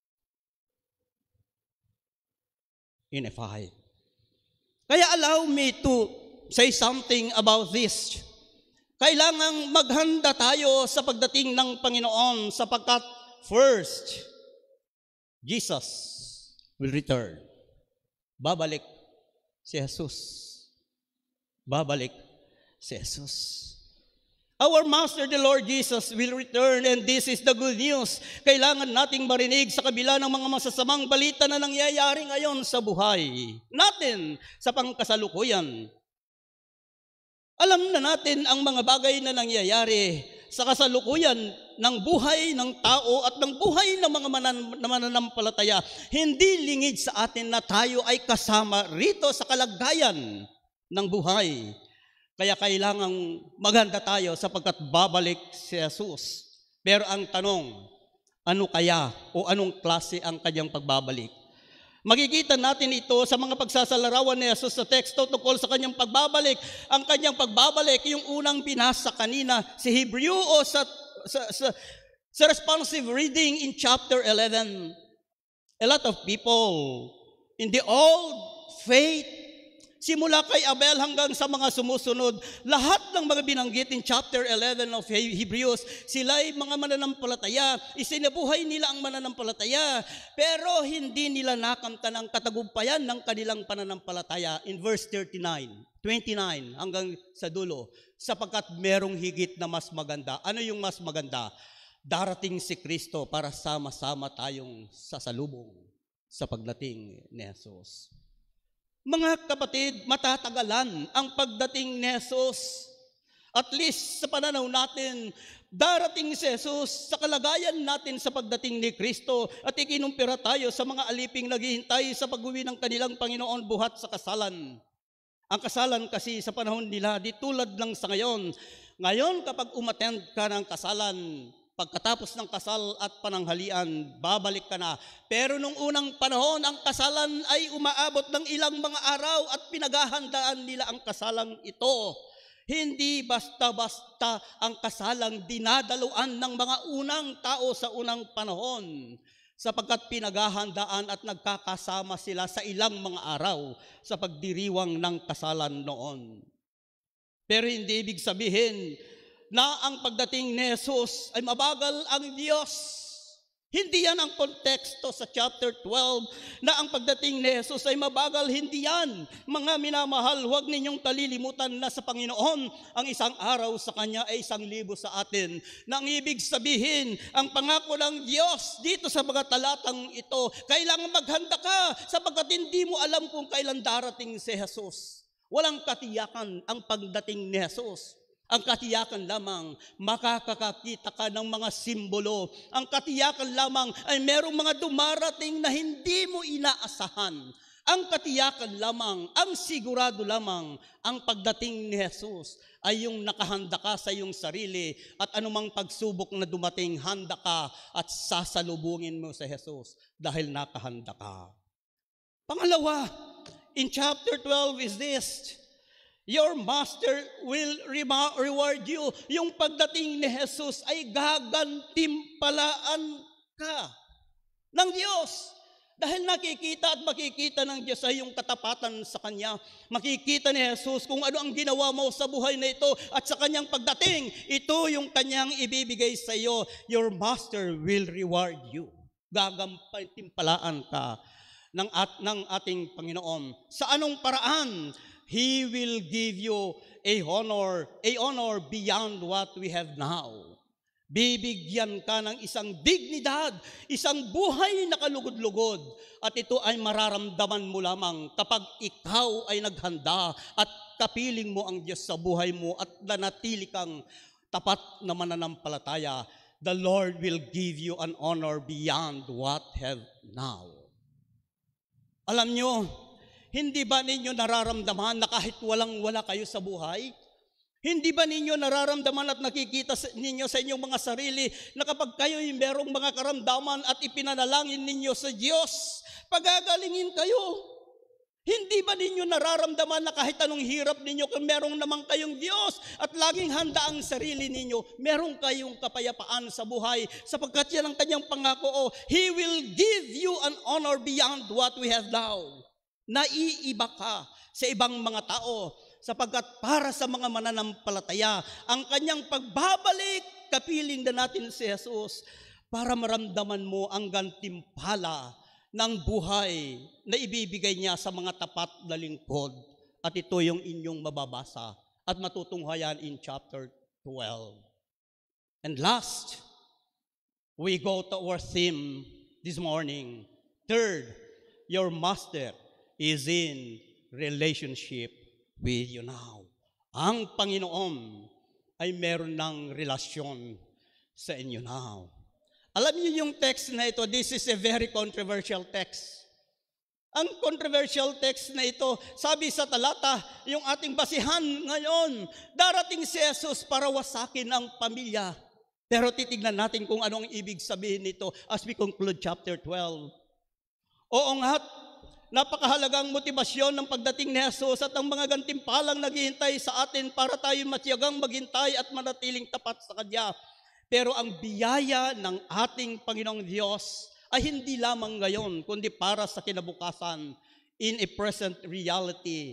In a fight. Kaya allow me to say something about this. Kailangang maghanda tayo sa pagdating ng Panginoon sapagkat first, Jesus will return. Babalik si Jesus. Babalik si Jesus. Our Master, the Lord Jesus, will return and this is the good news. Kailangan nating marinig sa kabila ng mga masasamang balita na nangyayari ngayon sa buhay natin sa pangkasalukuyan. Alam na natin ang mga bagay na nangyayari sa kasalukuyan ng buhay ng tao at ng buhay ng mga manan- mananampalataya. Hindi lingid sa atin na tayo ay kasama rito sa kalagayan ng buhay. Kaya kailangang maghanda tayo sapagkat babalik si Jesus. Pero ang tanong, ano kaya o anong klase ang kanyang pagbabalik? Makikita natin ito sa mga pagsasalarawan ni Jesus sa teksto tungkol sa kanyang pagbabalik. Ang kanyang pagbabalik, yung unang binasa kanina, si Hebrew o sa, sa, sa, sa responsive reading in chapter eleven. A lot of people in the old faith Simula kay Abel hanggang sa mga sumusunod, lahat ng mga binanggit in chapter eleven of He- Hebrews, sila'y mga mananampalataya. Isinabuhay nila ang mananampalataya, pero hindi nila nakamtan ang katagumpayan ng kanilang pananampalataya. In verse thirty-nine, twenty-nine hanggang sa dulo, sapagkat merong higit na mas maganda. Ano yung mas maganda? Darating si Kristo para sama-sama tayong sasalubong sa pagdating ni Jesus. Mga kapatid, matatagalan ang pagdating ni Jesus. At least sa pananaw natin, darating si Jesus sa kalagayan natin sa pagdating ni Kristo at ikinumpira tayo sa mga aliping naghihintay sa pag-uwi ng kanilang Panginoon buhat sa kasalan. Ang kasalan kasi sa panahon nila, di tulad lang sa ngayon. Ngayon kapag umattend ka ng kasalan, pagkatapos ng kasal at pananghalian, babalik ka na. Pero nung unang panahon, ang kasalan ay umaabot ng ilang mga araw at pinaghahandaan nila ang kasalang ito. Hindi basta-basta ang kasalang dinadaluan ng mga unang tao sa unang panahon, sapagkat pinaghahandaan at nagkakasama sila sa ilang mga araw sa pagdiriwang ng kasalan noon. Pero hindi ibig sabihin na ang pagdating ni Jesus ay mabagal ang Diyos. Hindi yan ang konteksto sa chapter twelve na ang pagdating ni Jesus ay mabagal. Hindi yan. Mga minamahal, huwag ninyong kalilimutan na sa Panginoon ang isang araw sa Kanya ay isang libo sa atin. Nang ibig sabihin, ang pangako ng Diyos dito sa mga talatang ito, kailangan maghanda ka sapagkat hindi mo alam kung kailan darating si Jesus. Walang katiyakan ang pagdating ni Jesus. Ang katiyakan lamang, makakakita ka ng mga simbolo. Ang katiyakan lamang ay merong mga dumarating na hindi mo inaasahan. Ang katiyakan lamang, ang sigurado lamang, ang pagdating ni Jesus ay yung nakahanda ka sa iyong sarili at anumang pagsubok na dumating, handa ka at sasalubungin mo sa Jesus dahil nakahanda ka. Pangalawa, in chapter twelve is this: your master will reward you. Yung pagdating ni Jesus ay gagantimpalaan ka ng Diyos. Dahil nakikita at makikita ng Diyos ay yung katapatan sa Kanya. Makikita ni Jesus kung ano ang ginawa mo sa buhay na ito at sa Kanyang pagdating, ito yung Kanyang ibibigay sa iyo. Your master will reward you. Gagantimpalaan ka ng, at, ng ating Panginoon. Sa anong paraan? He will give you a honor, a honor beyond what we have now. Bibigyan ka ng isang dignidad, isang buhay na kalugod-lugod. At ito ay mararamdaman mo lamang kapag ikaw ay naghanda at kapiling mo ang Diyos sa buhay mo at nanatili kang tapat na mananampalataya. The Lord will give you an honor beyond what have now. Alam nyo, hindi ba ninyo nararamdaman na kahit walang-wala kayo sa buhay? Hindi ba ninyo nararamdaman at nakikita ninyo sa inyong mga sarili na kapag kayo'y merong mga karamdaman at ipinanalangin ninyo sa Diyos, pagagalingin kayo? Hindi ba ninyo nararamdaman na kahit anong hirap ninyo, kung merong naman kayong Diyos at laging handa ang sarili ninyo, merong kayong kapayapaan sa buhay sapagkat yan ang Kanyang pangako, oh, He will give you an honor beyond what we have now. Naiiba ka sa ibang mga tao sapagkat para sa mga mananampalataya, ang Kanyang pagbabalik, kapiling na natin si Jesus para maramdaman mo ang gantimpala ng buhay na ibibigay niya sa mga tapat na lingkod. At ito yung inyong mababasa at matutunghayan in chapter twelve. And last, we go to our theme this morning. Third, your master is in relationship with you now. Ang Panginoon ay meron ng relasyon sa inyo now. Alam niyo yung text na ito, this is a very controversial text. Ang controversial text na ito, sabi sa talata, yung ating basihan ngayon, darating si Jesus para wasakin ang pamilya. Pero titignan natin kung ano ang ibig sabihin nito as we conclude chapter twelve. Oo nga, napakahalagang motibasyon ng pagdating ni Jesus at ang mga gantimpalang naghihintay sa atin para tayo matiyagang maghintay at manatiling tapat sa Kanya. Pero ang biyaya ng ating Panginoong Diyos ay hindi lamang ngayon, kundi para sa kinabukasan, in a present reality,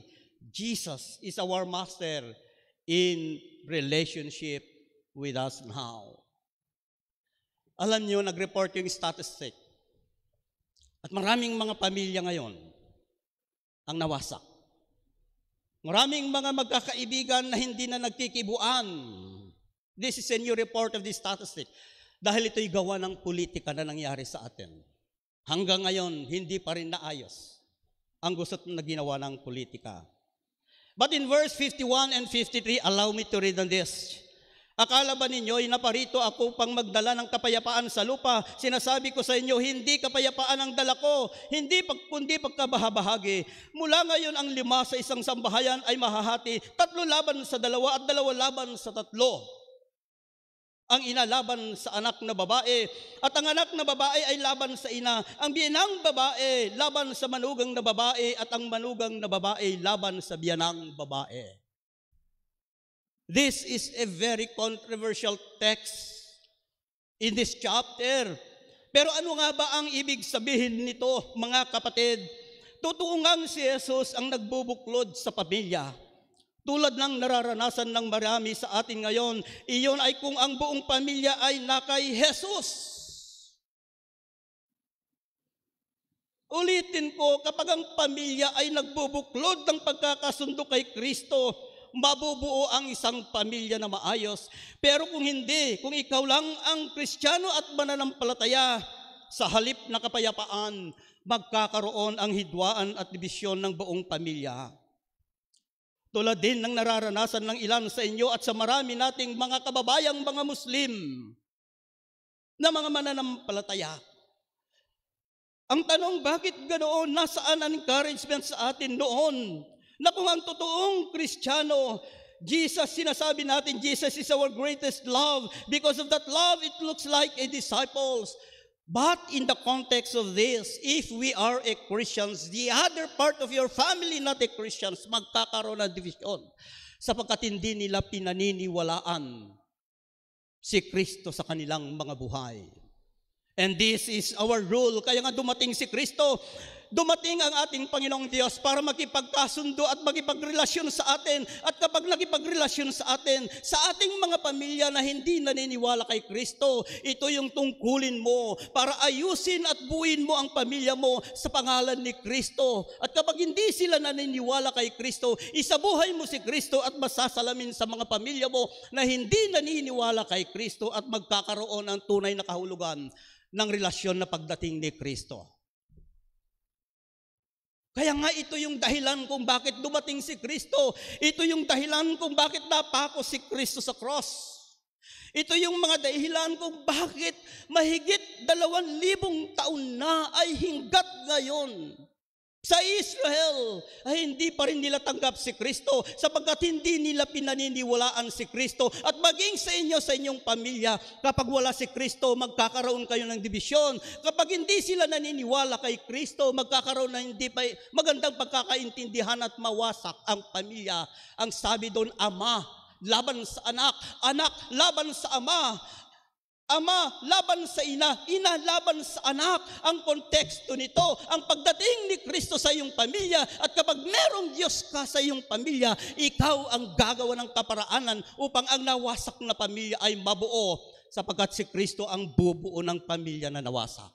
Jesus is our master in relationship with us now. Alam niyo, nag-report yung statistic. At maraming mga pamilya ngayon ang nawasak. Maraming mga magkakaibigan na hindi na nagkikibuan. This is a new report of this statistic. Dahil ito'y gawa ng politika na nangyari sa atin. Hanggang ngayon, hindi pa rin naayos ang gusto na ginawa ng politika. But in verse fifty-one and fifty-three, allow me to read on this. Akala ba ninyo'y naparito ako pang magdala ng kapayapaan sa lupa? Sinasabi ko sa inyo, hindi kapayapaan ang dala ko, hindi pag, kundi pagkabahabahagi. Mula ngayon ang lima sa isang sambahayan ay mahahati, tatlo laban sa dalawa at dalawa laban sa tatlo. Ang ina laban sa anak na babae, at ang anak na babae ay laban sa ina. Ang biyanang babae laban sa manugang na babae, at ang manugang na babae laban sa biyanang babae. This is a very controversial text in this chapter. Pero ano nga ba ang ibig sabihin nito, mga kapatid? Totoo ngang si Jesus ang nagbubuklod sa pamilya. Tulad ng nararanasan ng marami sa atin ngayon, iyon ay kung ang buong pamilya ay nakay Jesus. Ulitin ko, kapag ang pamilya ay nagbubuklod ng pagkakasundo kay Kristo, mabubuo ang isang pamilya na maayos. Pero kung hindi, kung ikaw lang ang Kristiyano at mananampalataya, sa halip na kapayapaan, magkakaroon ang hidwaan at dibisyon ng buong pamilya. Tulad din ng nararanasan ng ilan sa inyo at sa marami nating mga kababayang mga Muslim na mga mananampalataya. Ang tanong, bakit ganoon? Nasaan ang encouragement sa atin noon? Na kung ang totoong Kristiyano, Jesus, sinasabi natin, Jesus is our greatest love. Because of that love, it looks like a disciples. But in the context of this, if we are a Christians, the other part of your family not a Christians, magkakaroon ng division. Sapagkat hindi nila pinaniniwalaan si Kristo sa kanilang mga buhay. And this is our rule. Kaya nga dumating si Kristo, dumating ang ating Panginoong Diyos para makipagkasundo at makipagrelasyon sa atin. At kapag nakipagrelasyon sa atin, sa ating mga pamilya na hindi naniniwala kay Kristo, ito yung tungkulin mo para ayusin at buuin mo ang pamilya mo sa pangalan ni Kristo. At kapag hindi sila naniniwala kay Kristo, isabuhay mo si Kristo at masasalamin sa mga pamilya mo na hindi naniniwala kay Kristo at magkakaroon ng tunay na kahulugan ng relasyon na pagdating ni Kristo. Kaya nga ito yung dahilan kung bakit dumating si Kristo. Ito yung dahilan kung bakit napako si Kristo sa cross. Ito yung mga dahilan kung bakit mahigit dalawang libong taon na ay hinggat ngayon sa Israel ay hindi pa rin nila tanggap si Kristo sapagkat hindi nila pinaniniwalaan si Kristo. At maging sa inyo, sa inyong pamilya, kapag wala si Kristo, magkakaroon kayo ng dibisyon. Kapag hindi sila naniniwala kay Kristo, magkakaroon ng hindi pa magandang pagkakaintindihan at mawasak ang pamilya. Ang sabi doon, ama laban sa anak, anak laban sa ama, ama laban sa ina, ina laban sa anak. Ang konteksto nito, ang pagdating ni Kristo sa iyong pamilya, at kapag merong Diyos ka sa iyong pamilya, ikaw ang gagawa ng kaparaanan upang ang nawasak na pamilya ay mabuo, sapagkat si Kristo ang bubuo ng pamilya na nawasak.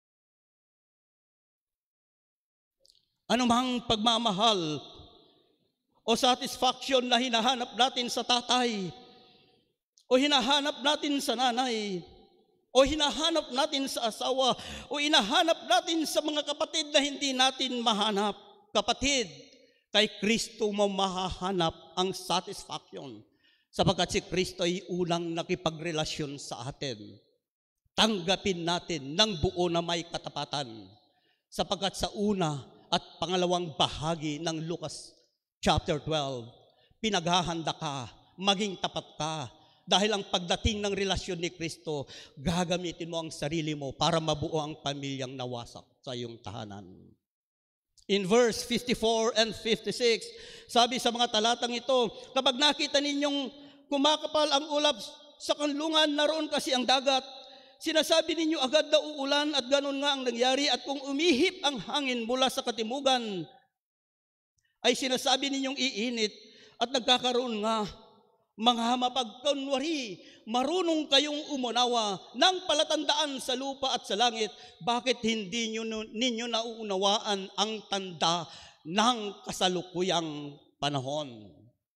Anumang pagmamahal o satisfaction na hinahanap natin sa tatay, o hinahanap natin sa nanay, o hinahanap natin sa asawa, o hinahanap natin sa mga kapatid na hindi natin mahanap. Kapatid, kay Kristo mo mahahanap ang satisfaction. Sapagkat si Kristo ay unang nakipagrelasyon sa atin. Tanggapin natin ng buo na may katapatan. Sapagkat sa una at pangalawang bahagi ng Lucas chapter twelve, pinaghahanda ka, maging tapat ka. Dahil ang pagdating ng relasyon ni Kristo, gagamitin mo ang sarili mo para mabuo ang pamilyang nawasak sa iyong tahanan. In verse fifty-four and fifty-six, sabi sa mga talatang ito, kapag nakita ninyong kumakapal ang ulap sa kanlungan, naroon kasi ang dagat, sinasabi ninyo agad na uulan at ganun nga ang nangyari. At kung umihip ang hangin mula sa katimugan ay sinasabi ninyong iinit at nagkakaroon nga mga mapagkunwari, marunong kayong umunawa ng palatandaan sa lupa at sa langit, bakit hindi nyo, ninyo nauunawaan ang tanda ng kasalukuyang panahon?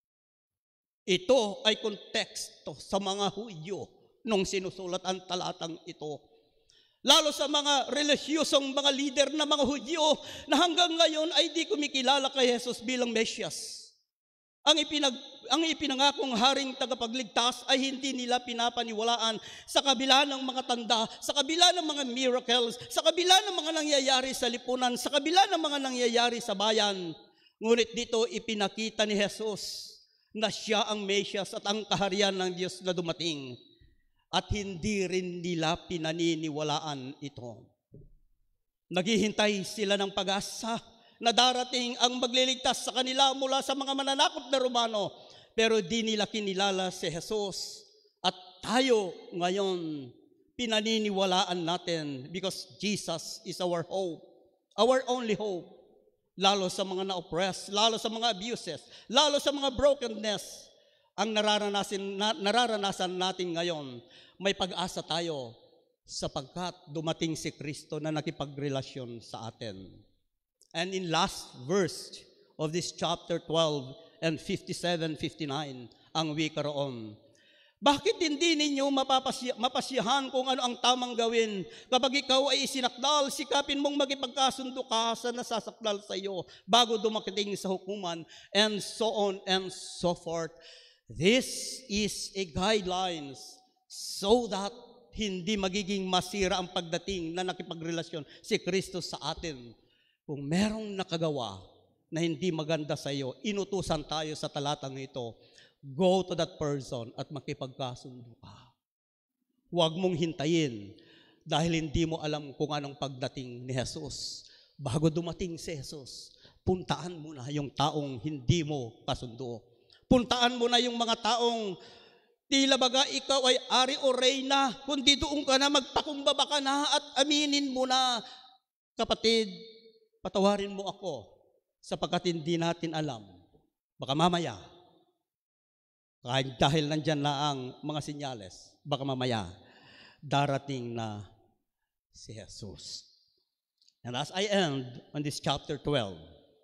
Ito ay konteksto sa mga Hudyo nung sinusulat ang talatang ito. Lalo sa mga relihiyosong mga leader na mga Hudyo na hanggang ngayon ay di kumikilala kay Jesus bilang Mesyas. Ang, ipinag, ang ipinangakong haring tagapagligtas ay hindi nila pinapaniwalaan sa kabila ng mga tanda, sa kabila ng mga miracles, sa kabila ng mga nangyayari sa lipunan, sa kabila ng mga nangyayari sa bayan. Ngunit dito ipinakita ni Jesus na siya ang Mesyas at ang kaharian ng Diyos na dumating. At hindi rin nila pinaniniwalaan ito. Naghihintay sila ng pag-asa na darating ang magliligtas sa kanila mula sa mga mananakop na Romano. Pero di nila kinilala si Jesus. At tayo ngayon, pinaniniwalaan natin because Jesus is our hope, our only hope. Lalo sa mga na-oppress, lalo sa mga abuses, lalo sa mga brokenness, ang nararanasan, na, nararanasan natin ngayon, may pag-asa tayo sapagkat dumating si Kristo na nakipagrelasyon sa atin. And in last verse of this chapter twelve and fifty-seven fifty-nine, ang wika roon, bakit hindi ninyo mapapasya, mapasyahan kung ano ang tamang gawin? Kapag ikaw ay isinakdal, sikapin mong magipagkasundo ka sa nasasakdal sa iyo bago dumating sa hukuman, and so on and so forth. This is a guidelines so that hindi magiging masira ang pagdating na nakipagrelasyon si Kristo sa atin. Kung merong nakagawa na hindi maganda sa iyo, inutusan tayo sa talatang ito, go to that person at makipagkasundo ka. Huwag mong hintayin dahil hindi mo alam kung anong pagdating ni Jesus. Bago dumating si Jesus, puntaan mo na yung taong hindi mo kasundo. Puntaan mo na yung mga taong tila baga ikaw ay ari o reyna, kundi doon ka na, magpakumbaba ka na at aminin mo na, kapatid, patawarin mo ako sapagkat hindi natin alam. Baka mamaya, kahit dahil nandyan na ang mga sinyales, baka mamaya, darating na si Jesus. And as I end on this chapter twelve,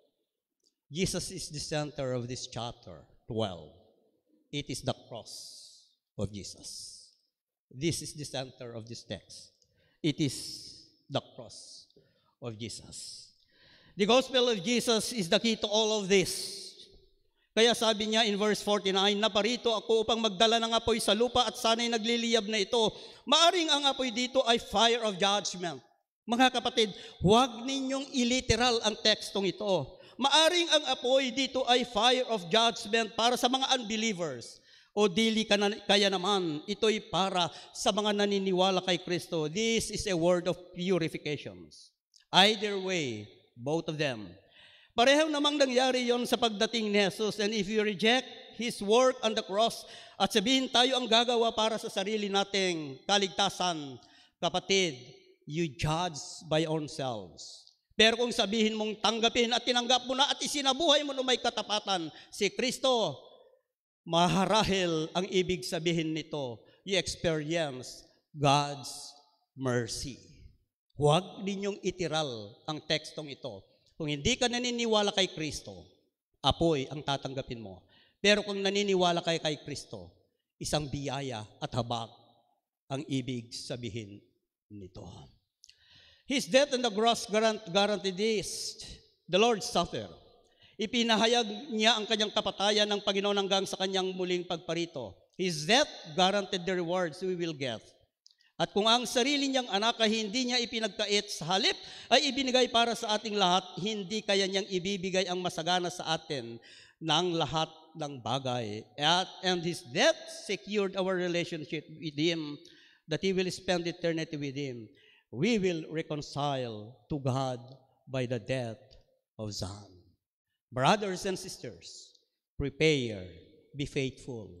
Jesus is the center of this chapter twelve. It is the cross of Jesus. This is the center of this text. It is the cross of Jesus. The gospel of Jesus is the key to all of this. Kaya sabi niya in verse forty-nine, naparito ako upang magdala ng apoy sa lupa at sana'y nagliliyab na ito. Maaring ang apoy dito ay fire of judgment. Mga kapatid, huwag ninyong iliteral ang tekstong ito. Maaring ang apoy dito ay fire of judgment para sa mga unbelievers. O dili ka na, kaya naman, ito'y para sa mga naniniwala kay Kristo. This is a word of purification. Either way, both of them. Pareho namang nangyari yon sa pagdating ni Jesus. And if you reject His work on the cross at sabihin tayo ang gagawa para sa sarili nating kaligtasan, kapatid, you judge by own selves. Pero kung sabihin mong tanggapin at tinanggap mo na at isinabuhay mo na may katapatan si Kristo, maharahil ang ibig sabihin nito, you experience God's mercy. Huwag ninyong itiral ang tekstong ito. Kung hindi ka naniniwala kay Kristo, apoy ang tatanggapin mo. Pero kung naniniwala kay kay Kristo, isang biyaya at habag ang ibig sabihin nito. His death on the cross guaranteed this. The Lord suffered. Ipinahayag niya ang kanyang kapatayan ng Panginoon hanggang sa kanyang muling pagparito. His death guaranteed the rewards we will get. At kung ang sarili niyang anak ay hindi niya ipinagkait, sa halip ay ibinigay para sa ating lahat, hindi kaya niyang ibibigay ang masagana sa atin ng lahat ng bagay. At, and His death secured our relationship with Him, that He will spend eternity with Him. We will reconcile to God by the death of Son. Brothers and sisters, prepare, be faithful.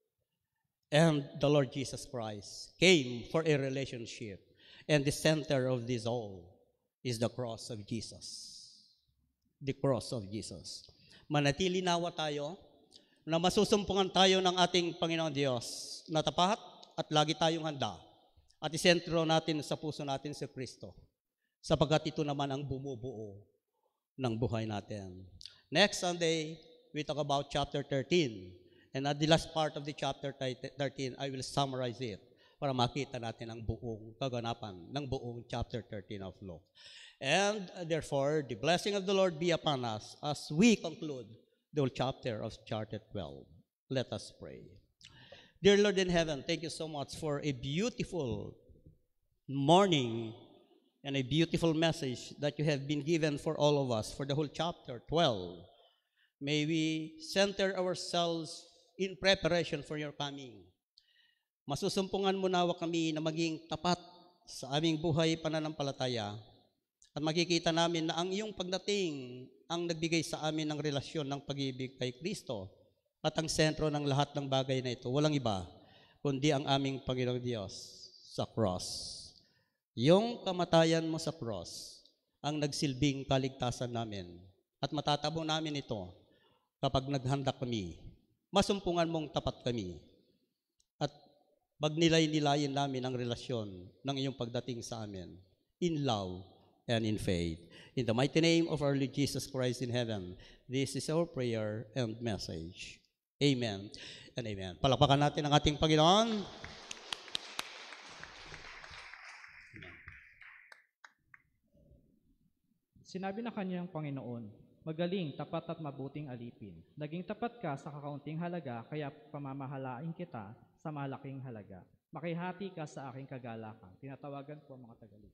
And the Lord Jesus Christ came for a relationship. And the center of this all is the cross of Jesus. The cross of Jesus. Manatili nawa tayo na masusumpungan tayo ng ating Panginoon Diyos na tapat at lagi tayong handa at isentro natin sa puso natin si Kristo sapagkat ito naman ang bumubuo ng buhay natin. Next Sunday, we talk about chapter thirteen. And at the last part of the chapter thirteen, I will summarize it para makita natin ang buong kaganapan ng buong chapter thirteen of law. And uh, therefore, the blessing of the Lord be upon us as we conclude the whole chapter of chapter twelve. Let us pray. Dear Lord in heaven, thank you so much for a beautiful morning and a beautiful message that you have been given for all of us for the whole chapter twelve. May we center ourselves in preparation for your coming. Masusumpungan mo nawa kami na maging tapat sa aming buhay pananampalataya at makikita namin na ang iyong pagdating ang nagbigay sa amin ng relasyon ng pag-ibig kay Kristo at ang sentro ng lahat ng bagay na ito, walang iba, kundi ang aming Panginoong Diyos sa cross. Yung kamatayan mo sa cross ang nagsilbing kaligtasan namin at matatabo namin ito kapag naghanda kami, masumpungan mong tapat kami at magnilay-nilayin namin ang relasyon ng iyong pagdating sa amin in love and in faith. In the mighty name of our Lord Jesus Christ in heaven, this is our prayer and message. Amen and amen. Palakpakan natin ang ating Panginoon. Sinabi na kanyang Panginoon, magaling, tapat at mabuting alipin. Naging tapat ka sa kakaunting halaga, kaya pamamahalain kita sa malaking halaga. Makihati ka sa aking kagalakan. Tinatawagan po ang mga Tagalog.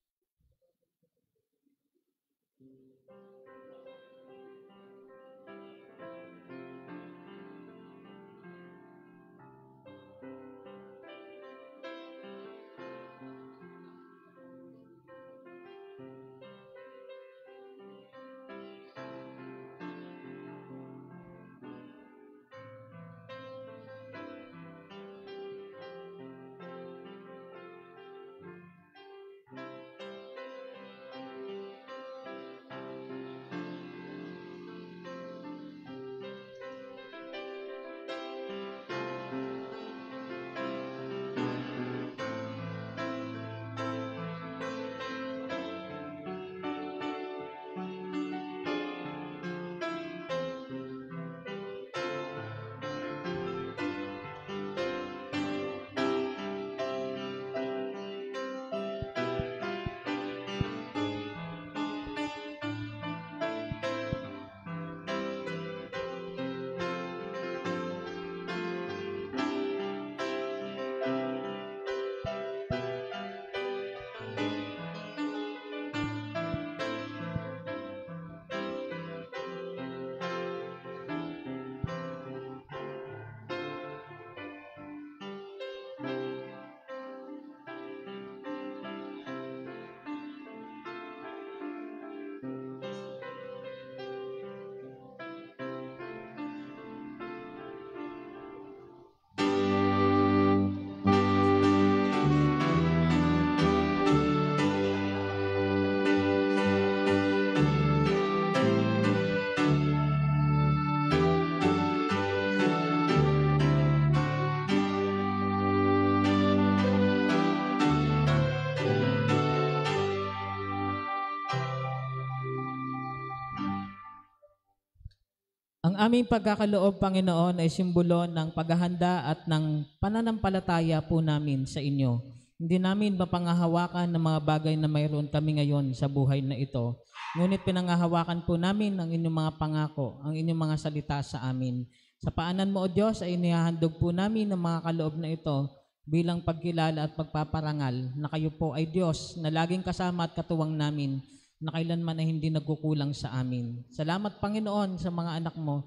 Ang aming pagkakaloob, Panginoon, ay simbolo ng paghahanda at ng pananampalataya po namin sa inyo. Hindi namin mapangahawakan ng mga bagay na mayroon kami ngayon sa buhay na ito. Ngunit pinangahawakan po namin ang inyong mga pangako, ang inyong mga salita sa amin. Sa paanan mo, O Diyos, ay inihahandog po namin ang mga kaloob na ito bilang pagkilala at pagpaparangal na kayo po ay Diyos na laging kasama at katuwang namin, na kailanman ay hindi nagkukulang sa amin. Salamat, Panginoon, sa mga anak mo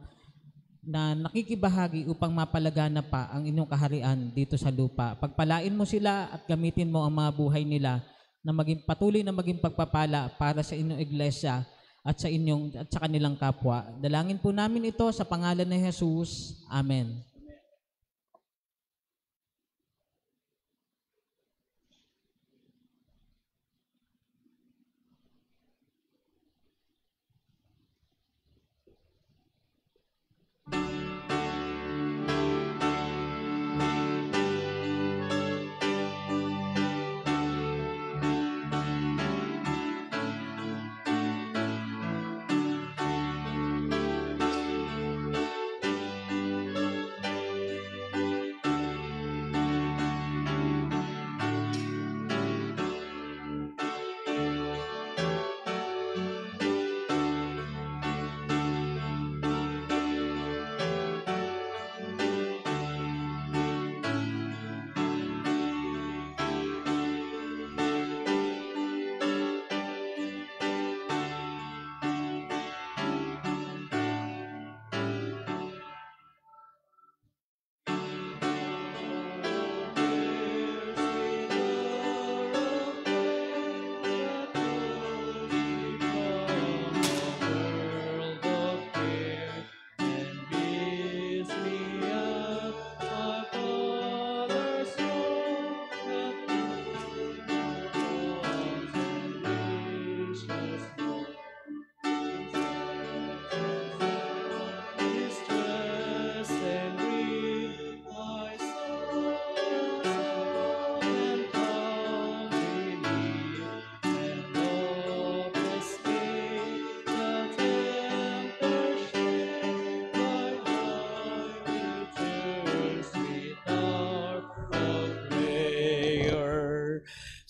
na nakikibahagi upang mapalagana pa ang inyong kaharian dito sa lupa. Pagpalain mo sila at gamitin mo ang mga buhay nila na maging patuloy na maging pagpapala para sa inyong iglesia at sa inyong at sa kanilang kapwa. Dalangin po namin ito sa pangalan ni Jesus. Amen.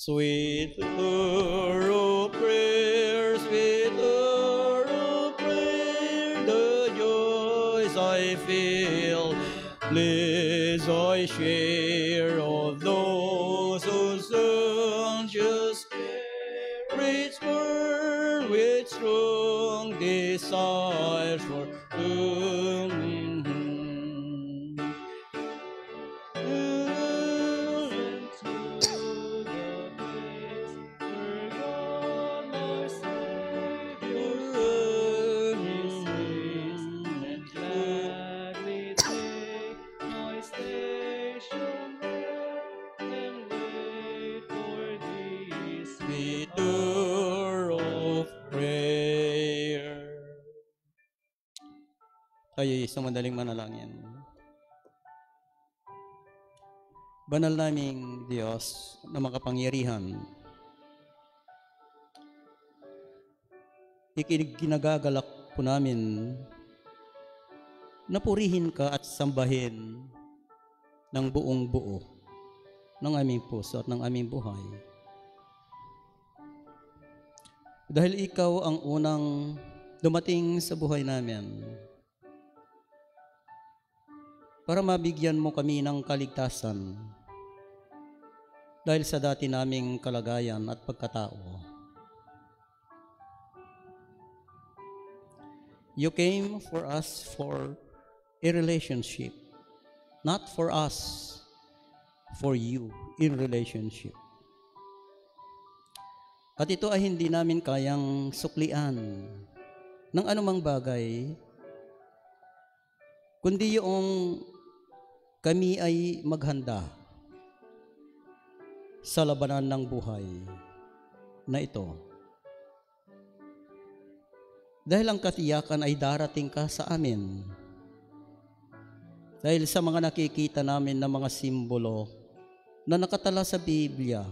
Sweet hour of prayer, sweet hour of prayer, the joys I feel, bliss I share of those whose anxious spirits burn with strong desires for whom. Tayo isang madaling manalangin. Banal naming Diyos na makapangyarihan, ikinagagalak po namin na purihin ka at sambahin ng buong buo ng aming puso at ng aming buhay. Dahil ikaw ang unang dumating sa buhay namin para mabigyan mo kami ng kaligtasan dahil sa dati naming kalagayan at pagkatao. You came for us for a relationship, not for us, for you in relationship. At ito ay hindi namin kayang suklian ng anumang bagay, kundi yung kami ay maghanda sa labanan ng buhay na ito. Dahil ang katiyakan ay darating ka sa amin. Dahil sa mga nakikita namin na mga simbolo na nakatala sa Biblia,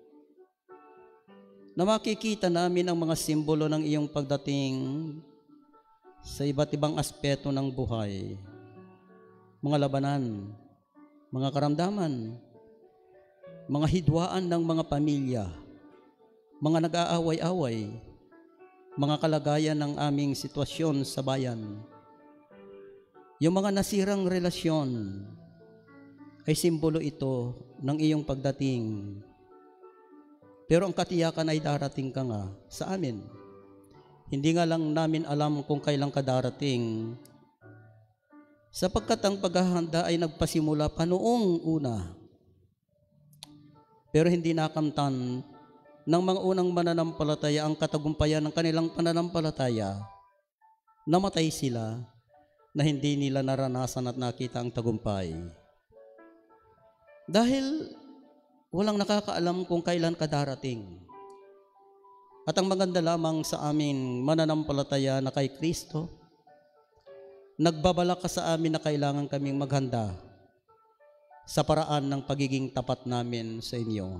na makikita namin ang mga simbolo ng iyong pagdating sa iba't ibang aspeto ng buhay, mga labanan, mga karamdaman, mga hidwaan ng mga pamilya, mga nag-aaway-away, mga kalagayan ng aming sitwasyon sa bayan, yung mga nasirang relasyon, ay simbolo ito ng iyong pagdating. Pero ang katiyakan ay darating ka nga sa amin. Hindi nga lang namin alam kung kailan ka darating, sapagkat ang paghahanda ay nagpasimula pa noong una. Pero hindi nakamtan ng mga unang mananampalataya ang katagumpayan ng kanilang pananampalataya. Namatay sila na hindi nila naranasan at nakita ang tagumpay. Dahil walang nakakaalam kung kailan ka darating. At ang maganda lamang sa aming mananampalataya na kay Kristo, nagbabalak ka sa amin na kailangan kaming maghanda sa paraan ng pagiging tapat namin sa inyo.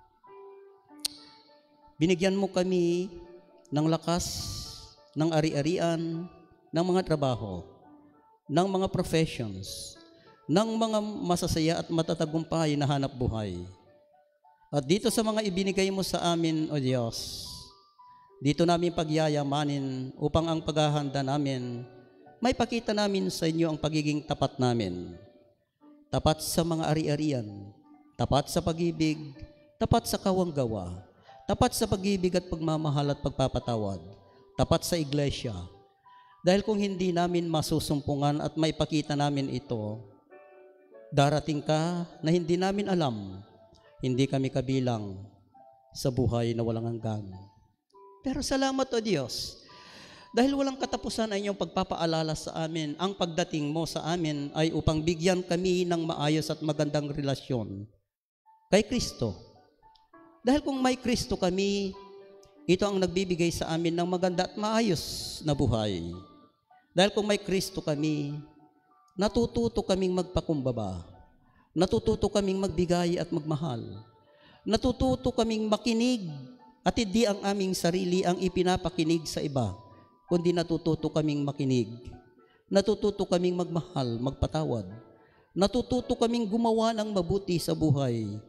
Binigyan mo kami ng lakas, ng ari-arian, ng mga trabaho, ng mga professions, ng mga masasaya at matatagumpay na hanap buhay. At dito sa mga ibinigay mo sa amin, O Diyos, dito namin pagyayamanin upang ang paghahanda namin, may pakita namin sa inyo ang pagiging tapat namin. Tapat sa mga ari-arian, tapat sa pag-ibig, tapat sa kawanggawa, tapat sa pag-ibig at pagmamahal at pagpapatawad, tapat sa iglesia. Dahil kung hindi namin masusumpungan at may pakita namin ito, darating ka na hindi namin alam, hindi kami kabilang sa buhay na walang hanggan. Pero salamat, O Diyos, dahil walang katapusan ay iyong pagpapaalala sa amin, ang pagdating mo sa amin ay upang bigyan kami ng maayos at magandang relasyon kay Kristo. Dahil kung may Kristo kami, ito ang nagbibigay sa amin ng maganda at maayos na buhay. Dahil kung may Kristo kami, natututo kaming magpakumbaba, natututo kaming magbigay at magmahal, natututo kaming makinig at hindi ang aming sarili ang ipinapakinig sa iba, kundi natututo kaming makinig, natututo kaming magmahal, magpatawad, natututo kaming gumawa ng mabuti sa buhay,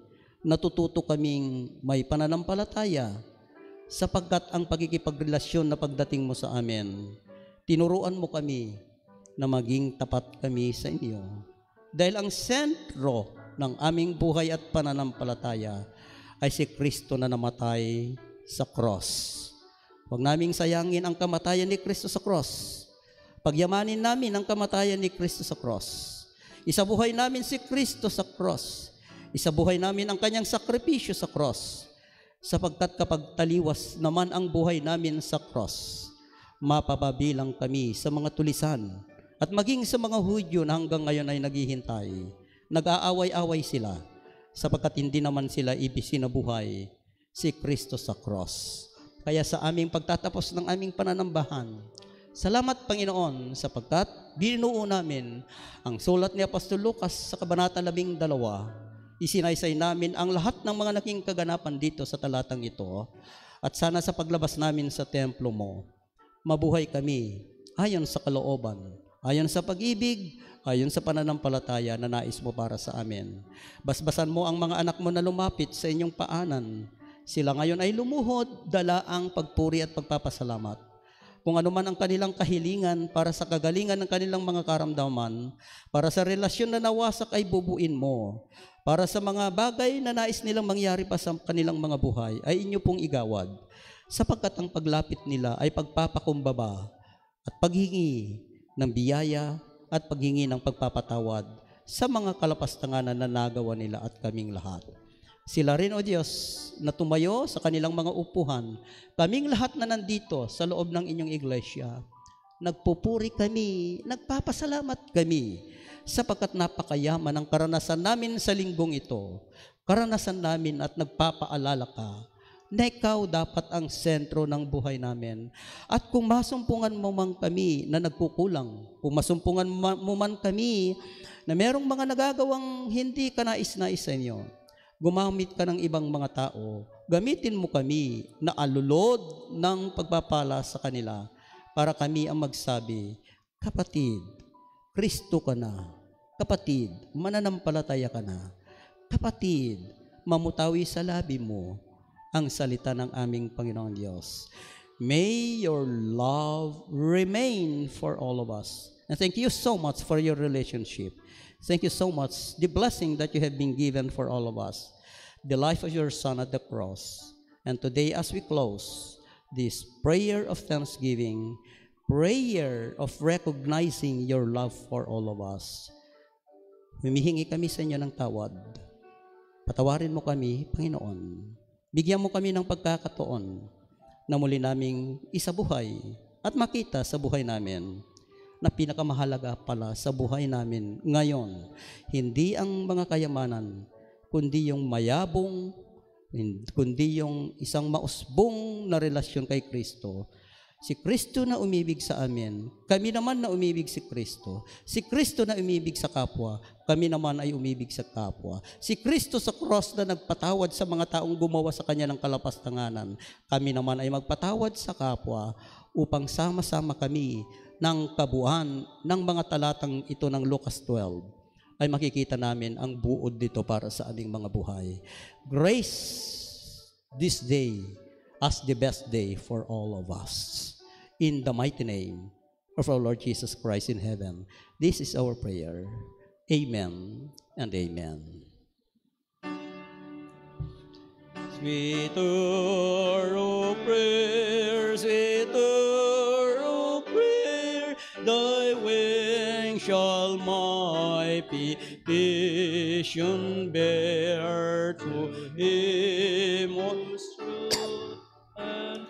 natututo kaming may pananampalataya sapagkat ang pagkikipagrelasyon na pagdating mo sa amin, tinuruan mo kami na maging tapat kami sa inyo. Dahil ang sentro ng aming buhay at pananampalataya ay si Kristo na namatay sa cross. Huwag naming sayangin ang kamatayan ni Kristo sa cross. Pagyamanin namin ang kamatayan ni Kristo sa cross. Isabuhay namin si Kristo sa cross. Isabuhay namin ang kanyang sakripisyo sa cross. Sapagkat kapag taliwas naman ang buhay namin sa cross, mapapabilang kami sa mga tulisan at maging sa mga Hudyo na hanggang ngayon ay naghihintay. Nag-aaway-away sila sapagkat hindi naman sila ibisinabuhay si Kristo sa cross. Kaya sa aming pagtatapos ng aming pananambahan, salamat Panginoon sapagkat binuo namin ang sulat ni Apostol Lucas sa Kabanata labing dalawa. Isinaysay namin ang lahat ng mga naging kaganapan dito sa talatang ito at sana sa paglabas namin sa templo mo, mabuhay kami ayon sa kalooban, ayon sa pag-ibig, ayon sa pananampalataya na nais mo para sa amin. Basbasan mo ang mga anak mo na lumapit sa inyong paanan. Sila ngayon ay lumuhod, dala ang pagpuri at pagpapasalamat. Kung ano man ang kanilang kahilingan para sa kagalingan ng kanilang mga karamdaman, para sa relasyon na nawasak ay bubuin mo. Para sa mga bagay na nais nilang mangyari pa sa kanilang mga buhay, ay inyo pong igawad. Sapagkat ang paglapit nila ay pagpapakumbaba at paghingi ng biyaya at paghingi ng pagpapatawad sa mga kalapastanganan na nagawa nila at kaming lahat. Sila rin, O Diyos, na tumayo sa kanilang mga upuhan, kaming lahat na nandito sa loob ng inyong iglesia, nagpupuri kami, nagpapasalamat kami, sapagkat napakayaman ang karanasan namin sa linggong ito. Karanasan namin at nagpapaalala ka na ikaw dapat ang sentro ng buhay namin. At kung masumpungan mo man kami na nagkukulang, kung masumpungan mo man kami na merong mga nagagawang hindi ka nais-nais sa inyo, gumamit ka ng ibang mga tao, gamitin mo kami na alulod ng pagpapala sa kanila para kami ang magsabi, kapatid, Kristo ka na. Kapatid, mananampalataya ka na. Kapatid, mamutawi sa labi mo ang salita ng aming Panginoong Diyos. May your love remain for all of us. And thank you so much for your relationship. Thank you so much, the blessing that you have been given for all of us, the life of your Son at the cross. And today as we close this prayer of thanksgiving, prayer of recognizing your love for all of us, humihingi kami sa inyo ng tawad. Patawarin mo kami, Panginoon. Bigyan mo kami ng pagkakataon na muli naming isabuhay at makita sa buhay namin na pinakamahalaga pala sa buhay namin ngayon, hindi ang mga kayamanan, kundi yung mayabong, kundi yung isang mausbong na relasyon kay Kristo. Si Kristo na umibig sa amin, kami naman na umibig si Kristo. Si Kristo na umibig sa kapwa, kami naman ay umibig sa kapwa. Si Kristo sa cross na nagpatawad sa mga taong gumawa sa Kanya ng kalapastanganan, kami naman ay magpatawad sa kapwa upang sama-sama kami ng kabuuan ng mga talatang ito ng Lucas twelve ay makikita namin ang buod dito para sa aming mga buhay. Grace this day as the best day for all of us. In the mighty name of our Lord Jesus Christ in heaven, this is our prayer. Amen and amen. Sweeter, O prayer, sweeter, O prayer, thy wings shall my petition bear to Him whose truth and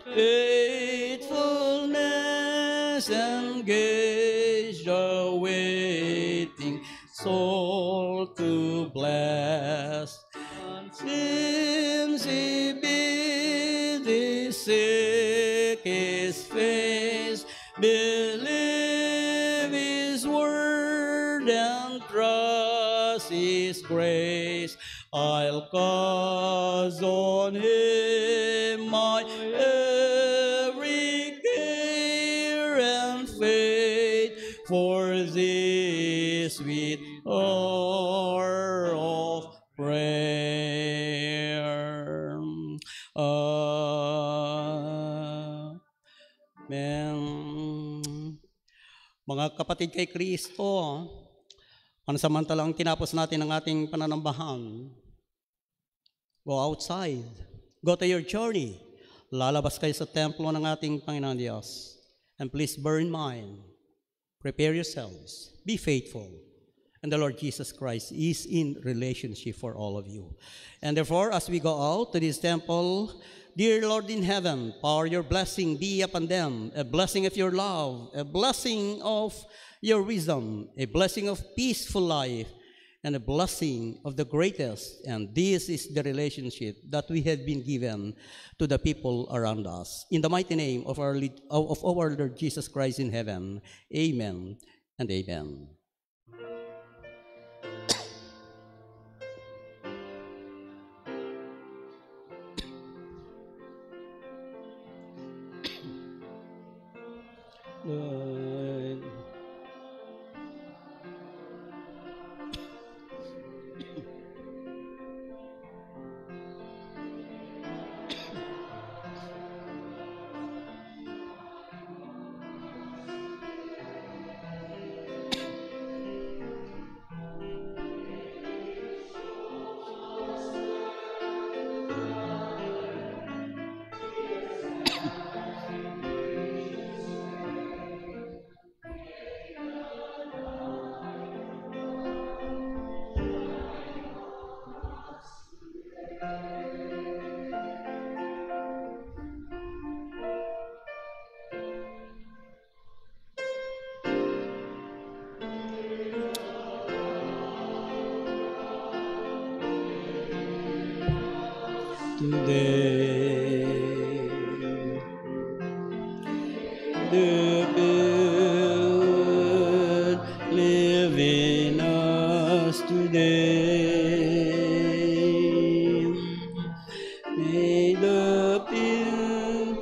faithfulness engage the waiting soul to bless. Since He bid the sick His face, believe His word and trust His grace, I'll cause on Him my every care and faith for this sweet hour of prayer. Mga kapatid kay Kristo, pansamantalang tinapos natin ang ating pananambahan, go outside, go to your journey. Lalabas kayo sa templo ng ating Panginoon Diyos. And please bear in mind, prepare yourselves, be faithful. And the Lord Jesus Christ is in relationship for all of you. And therefore, as we go out to this temple, dear Lord in heaven, pour your blessing be upon them, a blessing of your love, a blessing of your wisdom, a blessing of peaceful life, and a blessing of the greatest. And this is the relationship that we have been given to the people around us. In the mighty name of our, of our Lord Jesus Christ in heaven, amen and amen. Lord. Today, the good live in us today. May the pure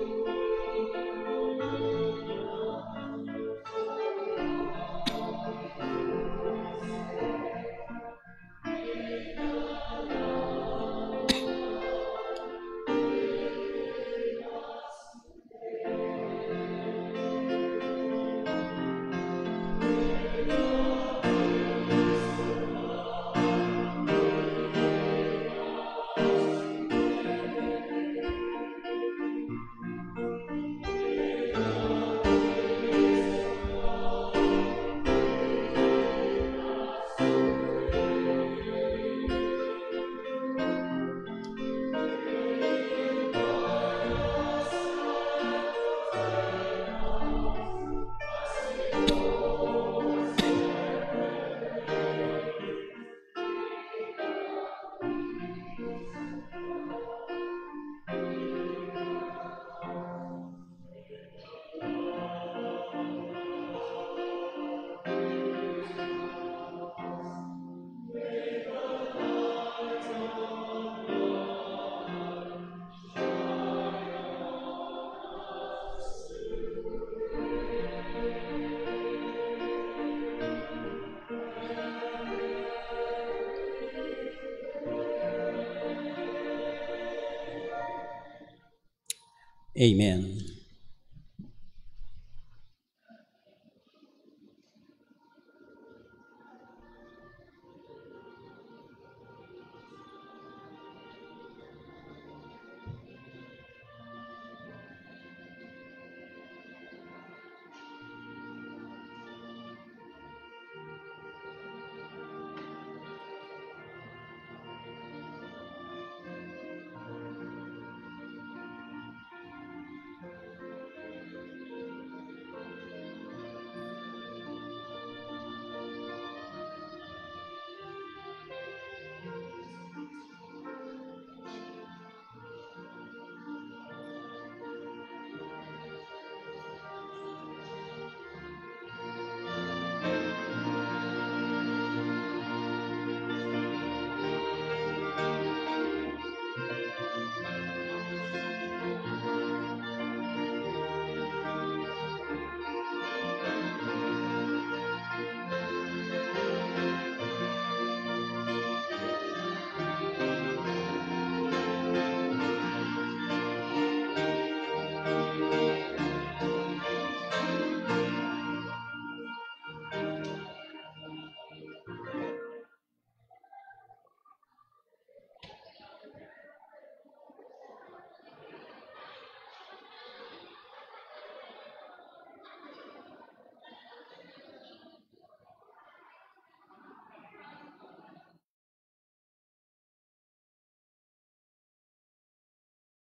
Amen.